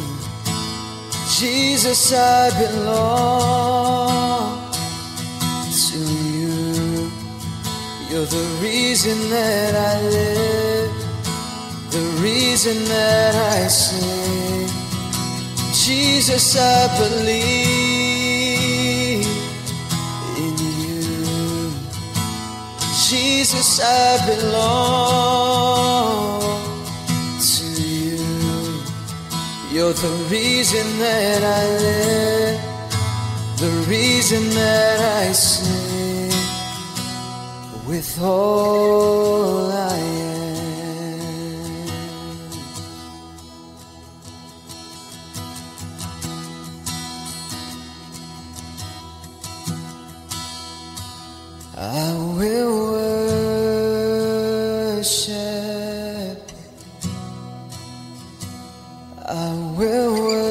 Jesus, I belong to you. You're the reason that I live, the reason that I sing. Jesus, I believe in you. Jesus, I belong to you. You're the reason that I live, the reason that I sing. With all I am, I will worship, I will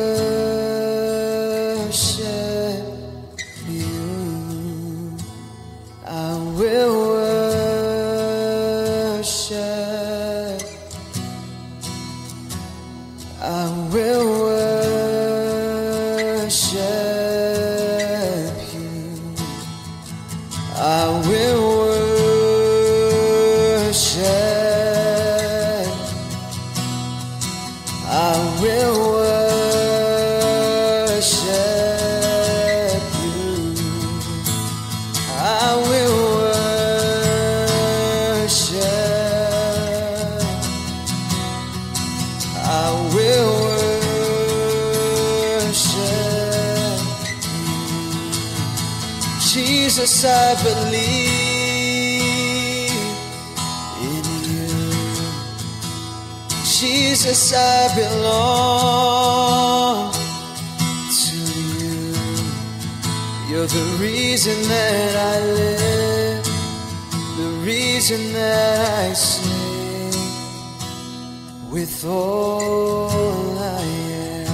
worship you, I will worship, I will worship you, I will worship, I will worship you, I will worship, I will worship you. Jesus, I believe in you. Jesus, I belong to you. You're the reason that I live, the reason that I sing. With all I am,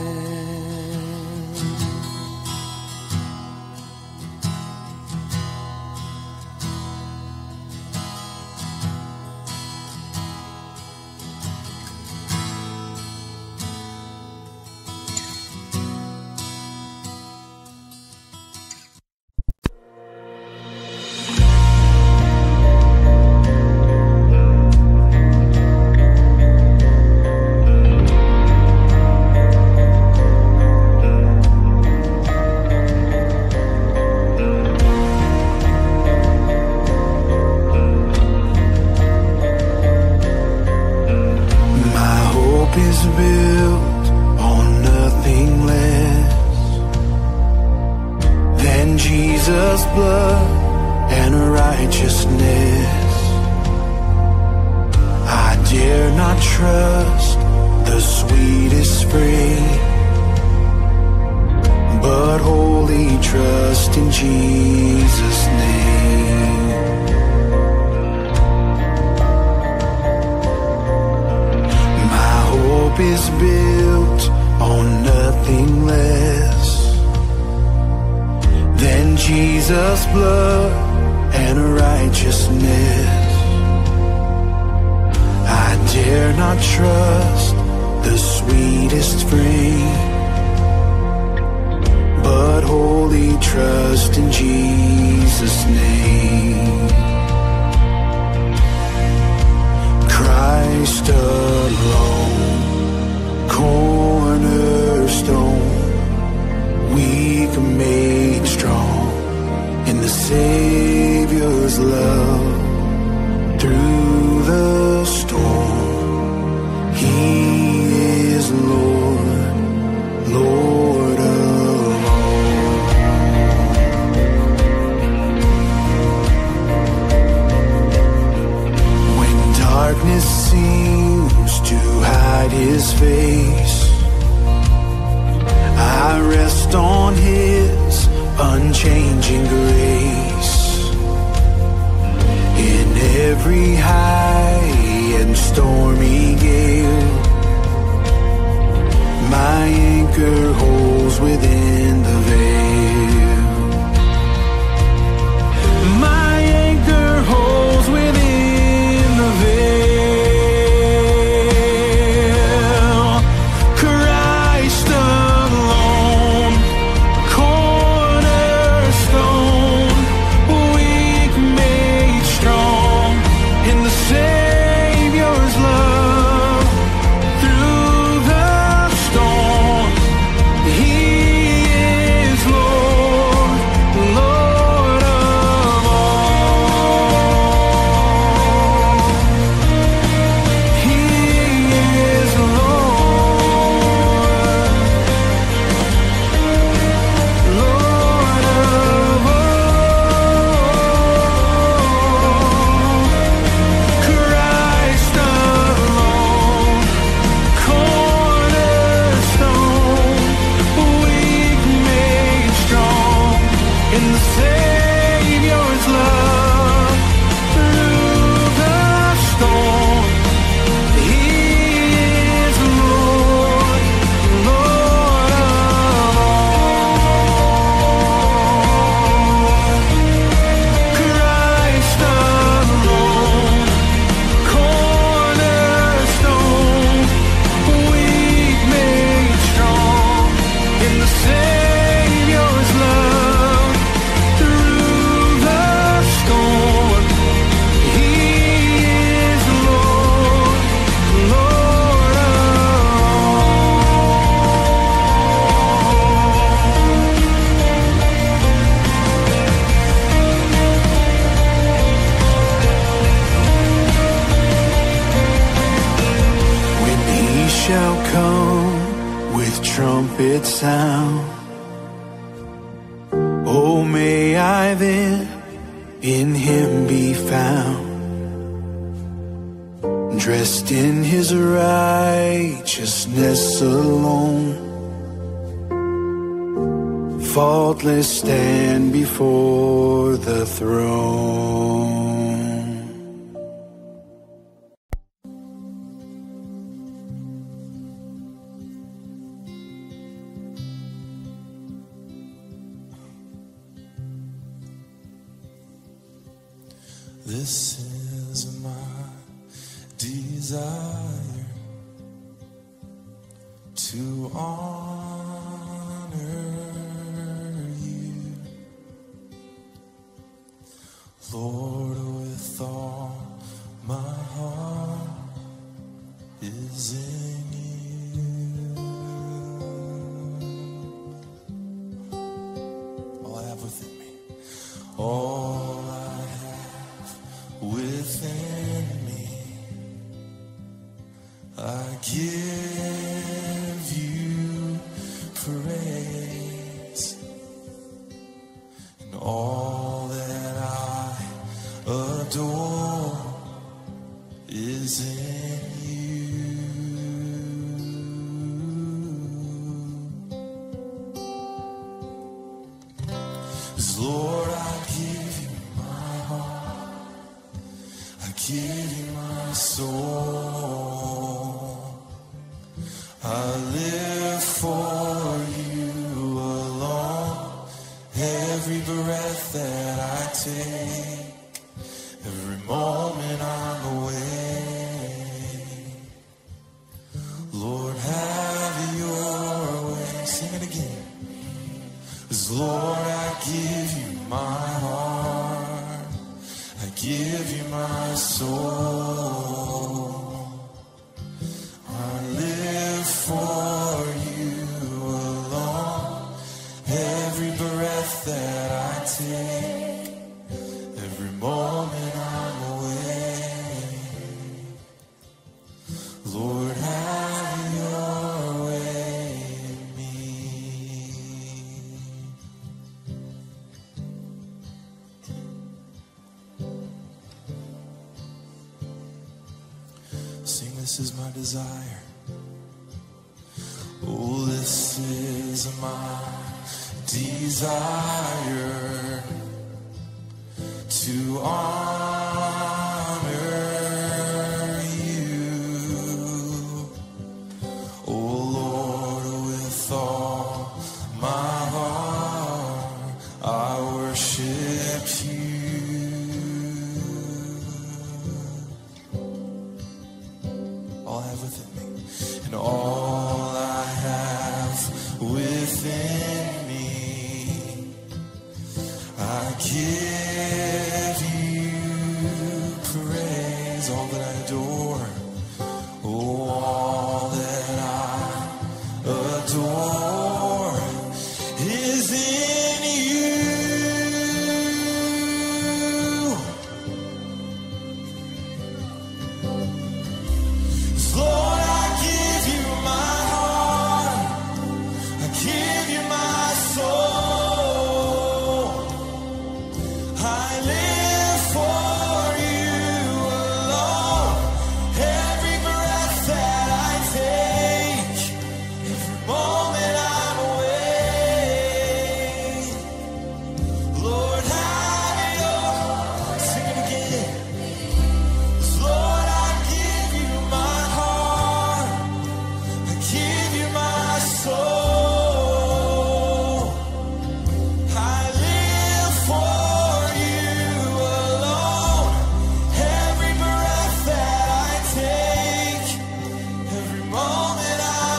built on nothing less than Jesus' blood and righteousness. I dare not trust the sweetest frame, but wholly trust in Jesus' name. Is built on nothing less than Jesus' blood and righteousness. I dare not trust the sweetest frame, but wholly trust in Jesus' name. Christ alone, cornerstone, weak made strong in the Savior's love. Through the storm, He is Lord, Lord of all. When darkness seems to hide His face, I rest on His unchanging grace. In every high and stormy gale. My anchor holds within the veil. My anchor holds within the veil. Christ alone, cornerstone, weak made strong in the Savior's love. Through the storm, He is Lord, Lord of all. He is Lord, Lord of all. Christ alone, cornerstone, weak made strong in the Savior's love. Through the storm, He is Lord, Lord of all. Christ alone, cornerstone, weak made strong in the Savior's love. Through the storm, He is Lord, Lord of all. When He shall come with trumpet sound, oh, may I then in Him be found, dressed in His righteousness alone, faultless stand before the throne. This is my desire, to honor You, Lord, with all my heart is in You. All I have within me, all I have within me, I give You praise, and all that I adore is in You. 'Cause Lord, I give You my heart, I give You my soul, I live for You alone. Every breath that I take, every moment I'm awake, Lord, have Your way. Sing it again. 'Cause Lord, I give You my heart, I give You my soul, I live for You alone. Every breath that I take, every moment I'm awake, Lord, have Your way in me. Sing, this is my desire. Oh, this is my desire, to honor praise, all that I adore. Oh, all that I adore is in you. Lord, I give you my heart. I give you my soul. I live for you alone. Every breath that I take, every moment I'm awake. Lord, have your, sing it again. Lord, I give you my heart. I give you my soul. I live for you alone. Every breath that I take, every moment I'm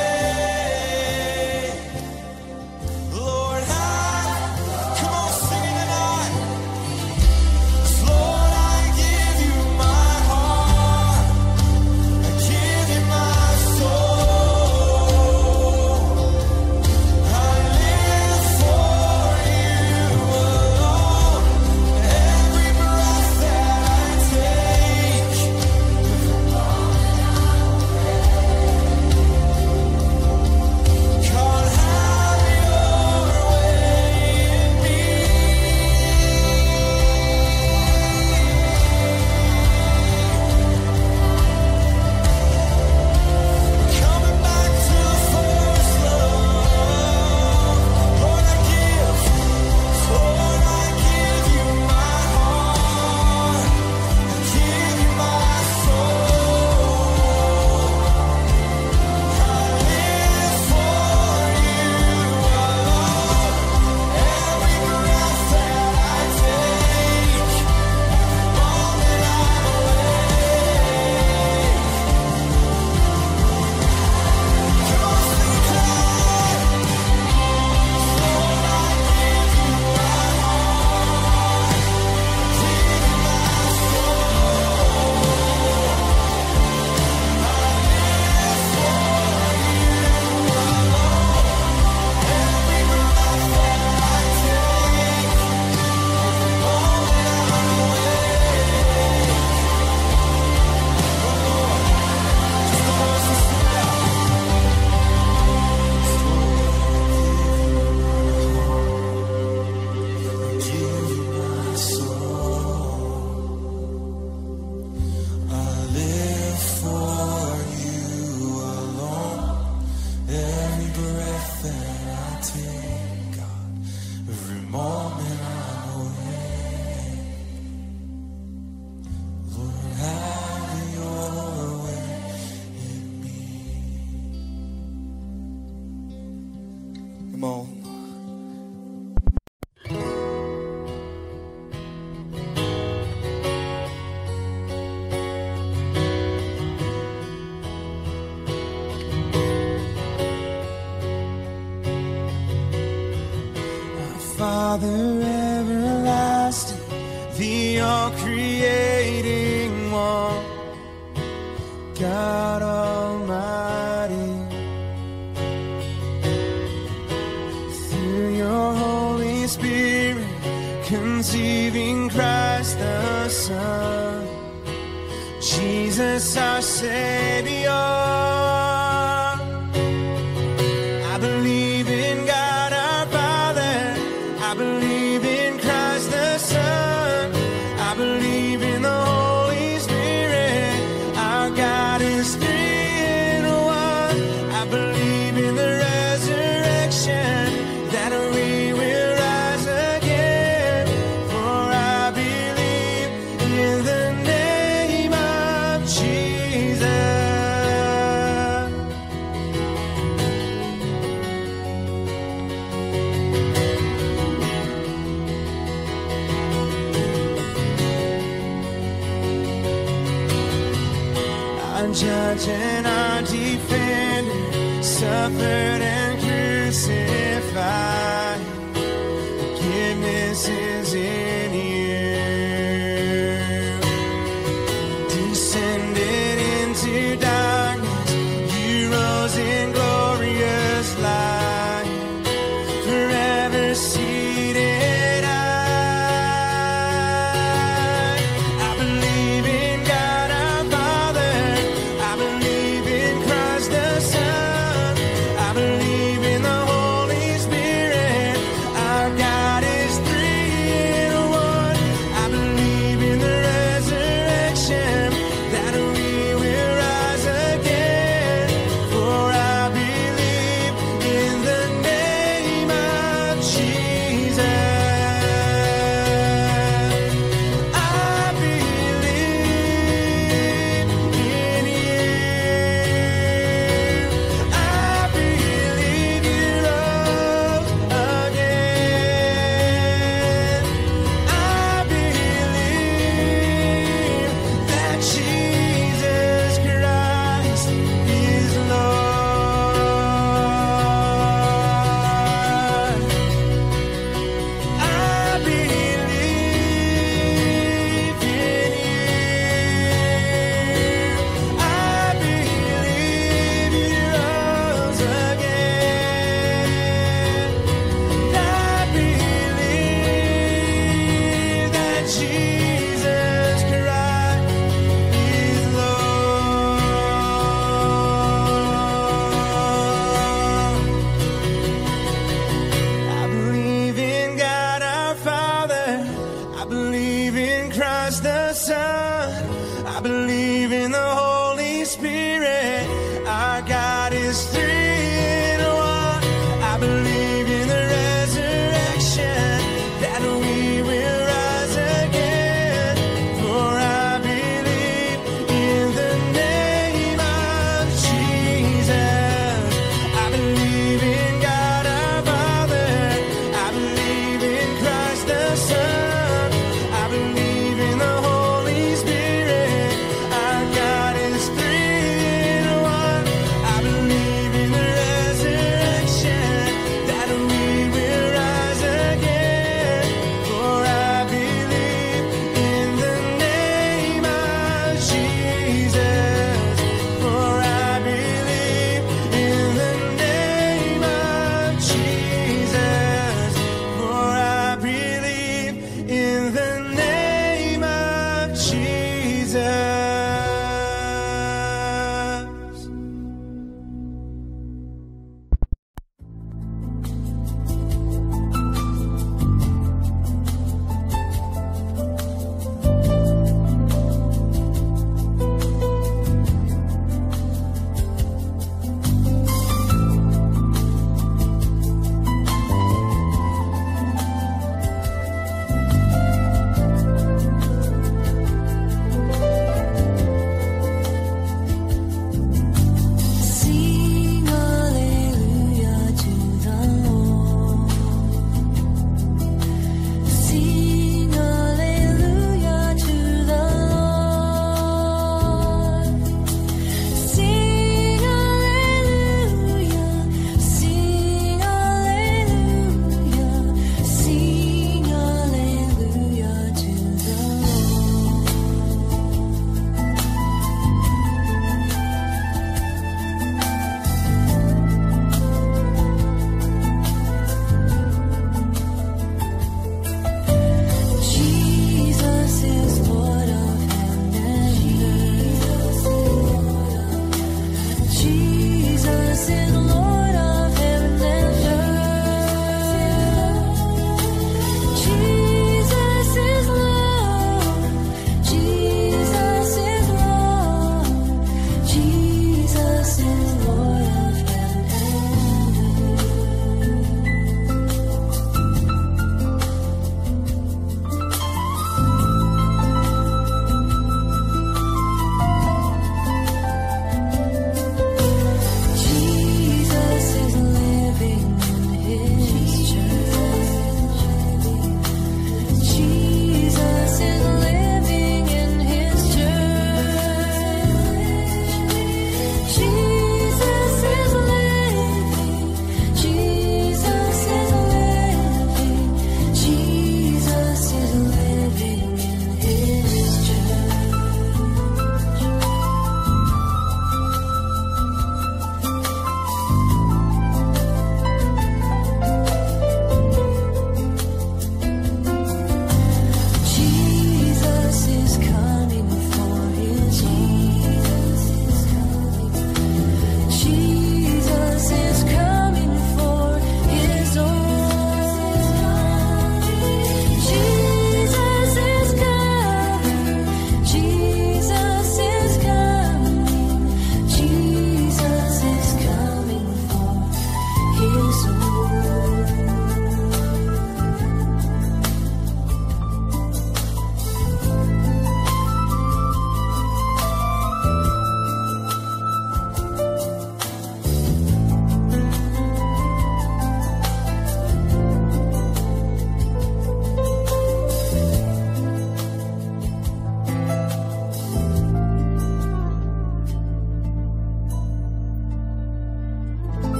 awake. Lord, I, come on, sing it tonight. Lord, I give you my heart. I give you my soul. I live for you alone. Every breath that I take, God, have your way in me. Coming back to first love. Lord, I give, Lord, I give you my heart. I give you my soul. I live for you alone. Every breath that I take, moment I'm awake. Come on, sing it loud. Lord, I give you my heart. Give you my soul. I live for you alone. Every breath that I take, moment I'm awake. Oh Lord, just the voices sing it out. Give you my soul. I live for you alone. Every breath that I take, God, every moment I'm awake. Lord, have your way in me. Come on. Our Father everlasting, the all-creating one, God Almighty, through your Holy Spirit, conceiving Christ the Son, Jesus our Savior. I believe in God our Father. I believe in Christ the Son. I believe in the Holy Spirit. Our God is three in one. I believe in the resurrection, that we will rise again. For I believe in the name of Jesus. Our judge and our defender suffered and crucified. Forgiveness is in you. descended into darkness, you rose in glorious light, forever seated high. I believe in God our Father, I believe in Christ the Son, I believe in the Holy Spirit, our God is three in one. I believe in the resurrection, that we will rise again, for I believe in the name of Jesus. I believe in you. I believe you rose again. I believe that Jesus Christ is Lord. I believe in you. I believe you rose again. I believe that Jesus Christ is Lord. I believe in God our Father, I believe in Christ the Son, I believe in the Holy Spirit, our God is three in one. I believe in the resurrection, that we will rise again, for I believe in the name of Jesus. I believe in God our Father, I believe in Christ the Son, I believe in the Holy Spirit, our God is three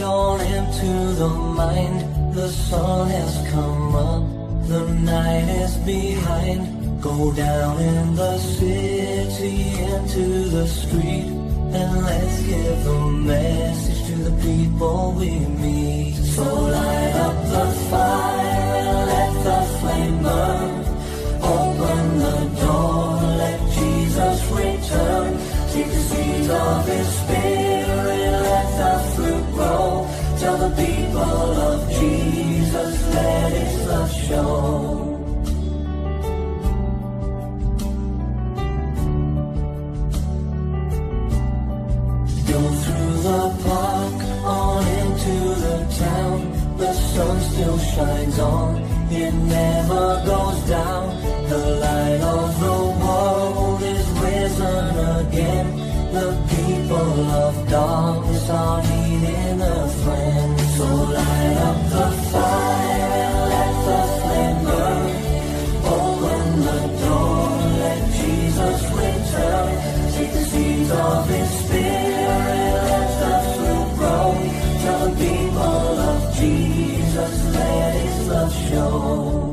dawn into the mind. The sun has come up, the night is behind. Go down in the city into the street, and let's give the message to the people we meet. So light up the fire and let the flame burn. Open the door, let Jesus return. Take the seeds of His Spirit, let the fruit grow. Tell the people of Jesus, let His love show. Go through the park, on into the town. The sun still shines on, it never goes down. The light of the world is risen again. The people of darkness are needing a friend. So light up the fire and let the flame burn. Open the door, let Jesus return. Take the seeds of His Spirit, let the fruit grow. Tell the people of Jesus, let His love show.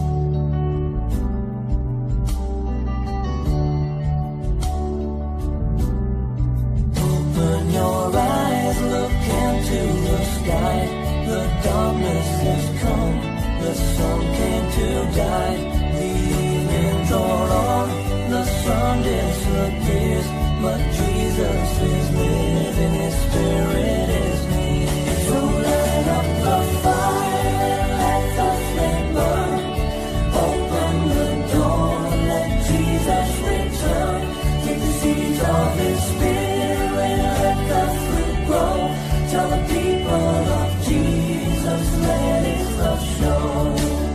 Open your eyes, look into the sky. The darkness has come, the sun came to die. The evening dawn on, the sun disappears, but Jesus is living, His Spirit is near. So light up the fire and let the flame burn. Open the door, let Jesus return. Take the seeds of His Spirit, let the fruit grow. Tell the people of Jesus, let His love show.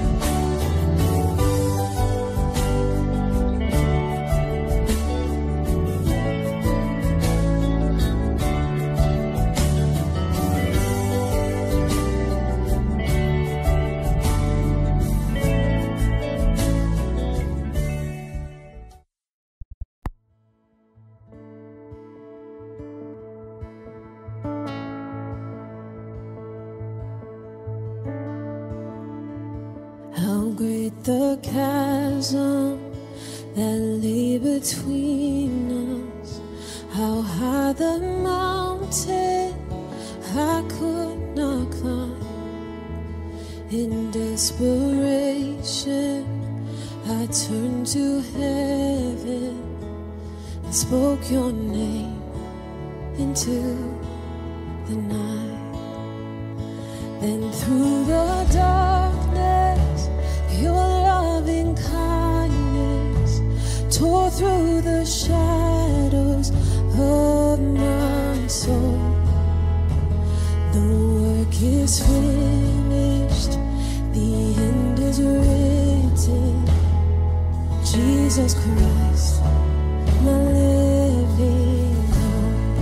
How great the chasm that lay between us. How high the mountain I could not climb. In desperation, I turned to heaven and spoke your name into the night. Then through the darkness, your loving kindness tore through the shadows of my soul. The work is finished, the end is written. Jesus Christ, my living hope.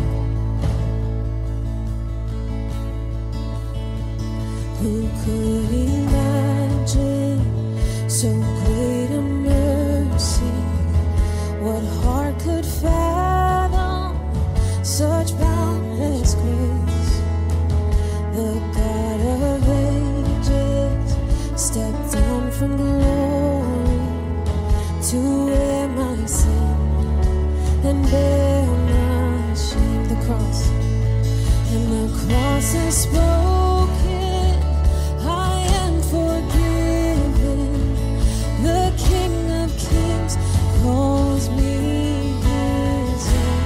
Who could imagine so great a mercy? What heart could fathom such boundless grace? The God of ages stepped down from glory to wear my sin and bear my shame. The cross, and the cross is spoken, I am forgiven. The King of Kings calls me His own.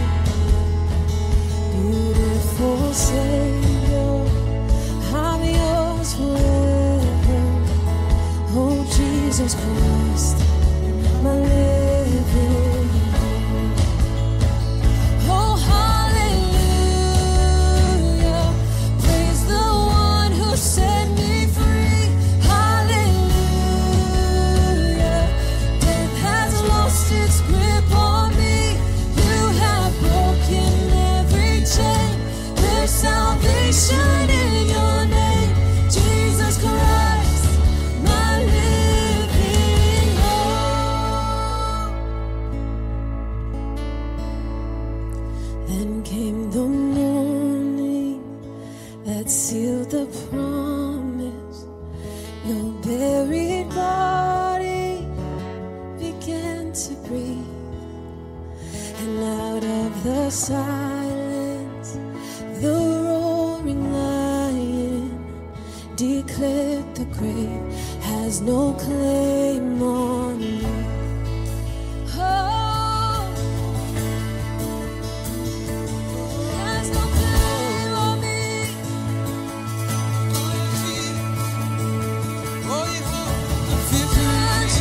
Beautiful Savior, I'm yours forever. Oh Jesus Christ, my living hope. Oh hallelujah, praise the one who set me free. Hallelujah, death has lost its grip on me. You have broken every chain. There's salvation in your name, Jesus Christ, my living hope. Then came the morning that that sealed the promise. Your buried body began to breathe, and out of the silence, the roaring lion declared the grave has no claim on me. Oh, has no claim on me. Oh, you have the victory.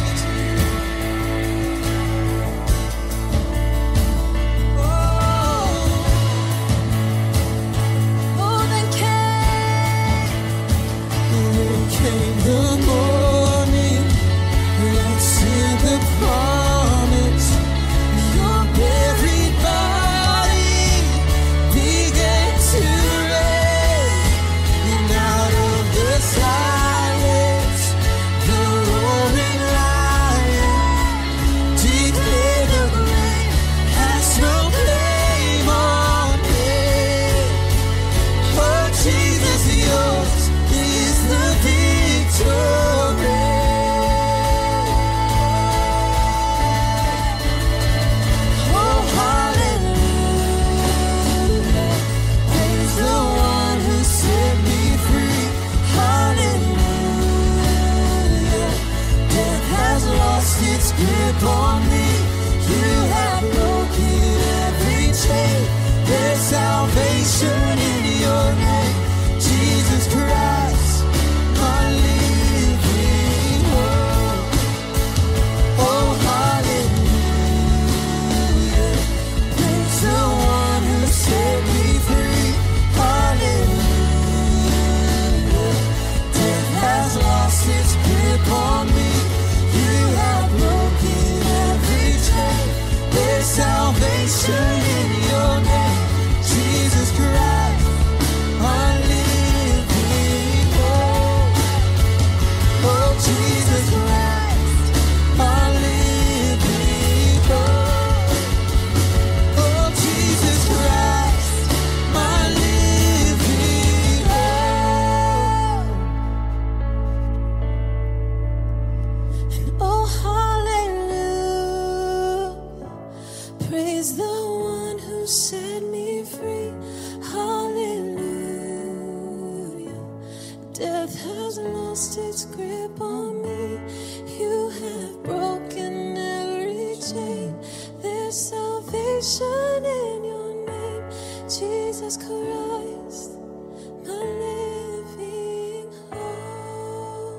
Oh, then came, Then came the morning that sealed the promise. Your buried body began to rise, and out of the silence, the roaring lion declared the grave has no claim on me. Oh, Jesus, yours is the victory. Oh, hallelujah. Praise the one who set me free. Hallelujah. Death has lost its grip on me. You have broken every chain. There's salvation in your name, Jesus Christ, my living hope. Oh, hallelujah. Praise the one who set me free. Hallelujah. Death has lost its grip on me. You have broken every chain. There's salvation in your name, Jesus Christ, my living hope. Oh, Jesus Christ, my living hope. Oh, Jesus Christ, my living hope. oh, hallelujah. Praise the one who set me free. Hallelujah. Death has lost its grip on me. You have broken every chain. There's salvation in your name, Jesus Christ, my living hope.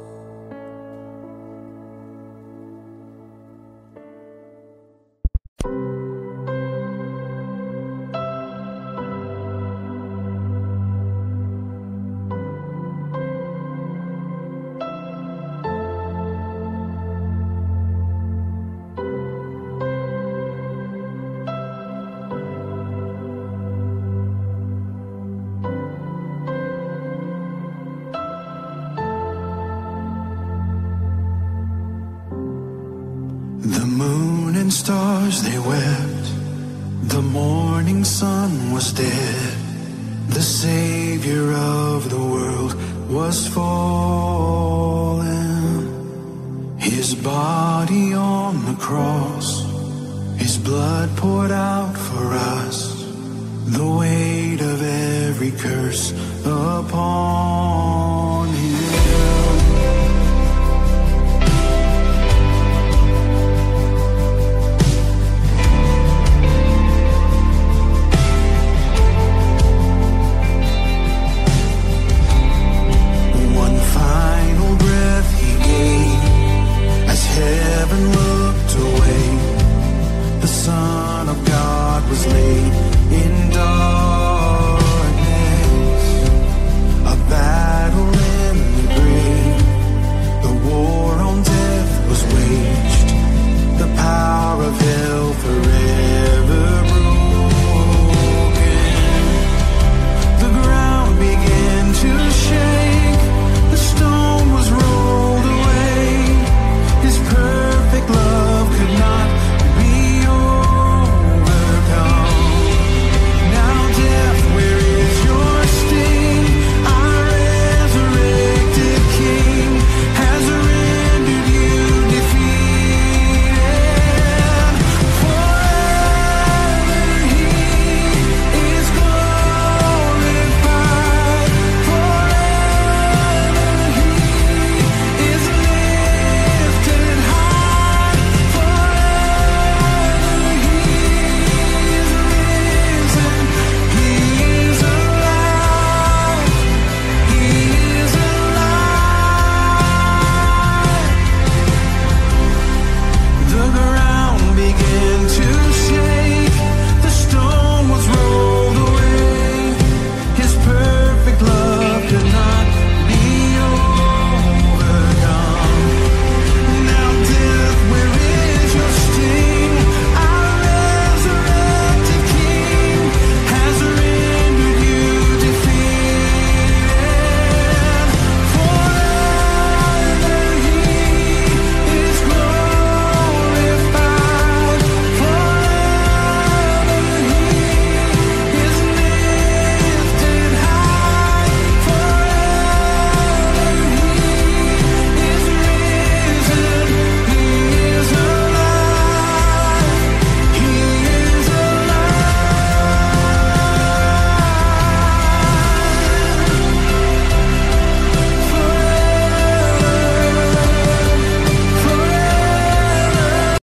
The moon and stars, they wept. The morning sun was dead. The Savior of the world was fallen. His body on the cross, His blood poured out for us. The weight of every curse upon Him. One final breath He gave as heaven looked away. The Son of God was laid in darkness.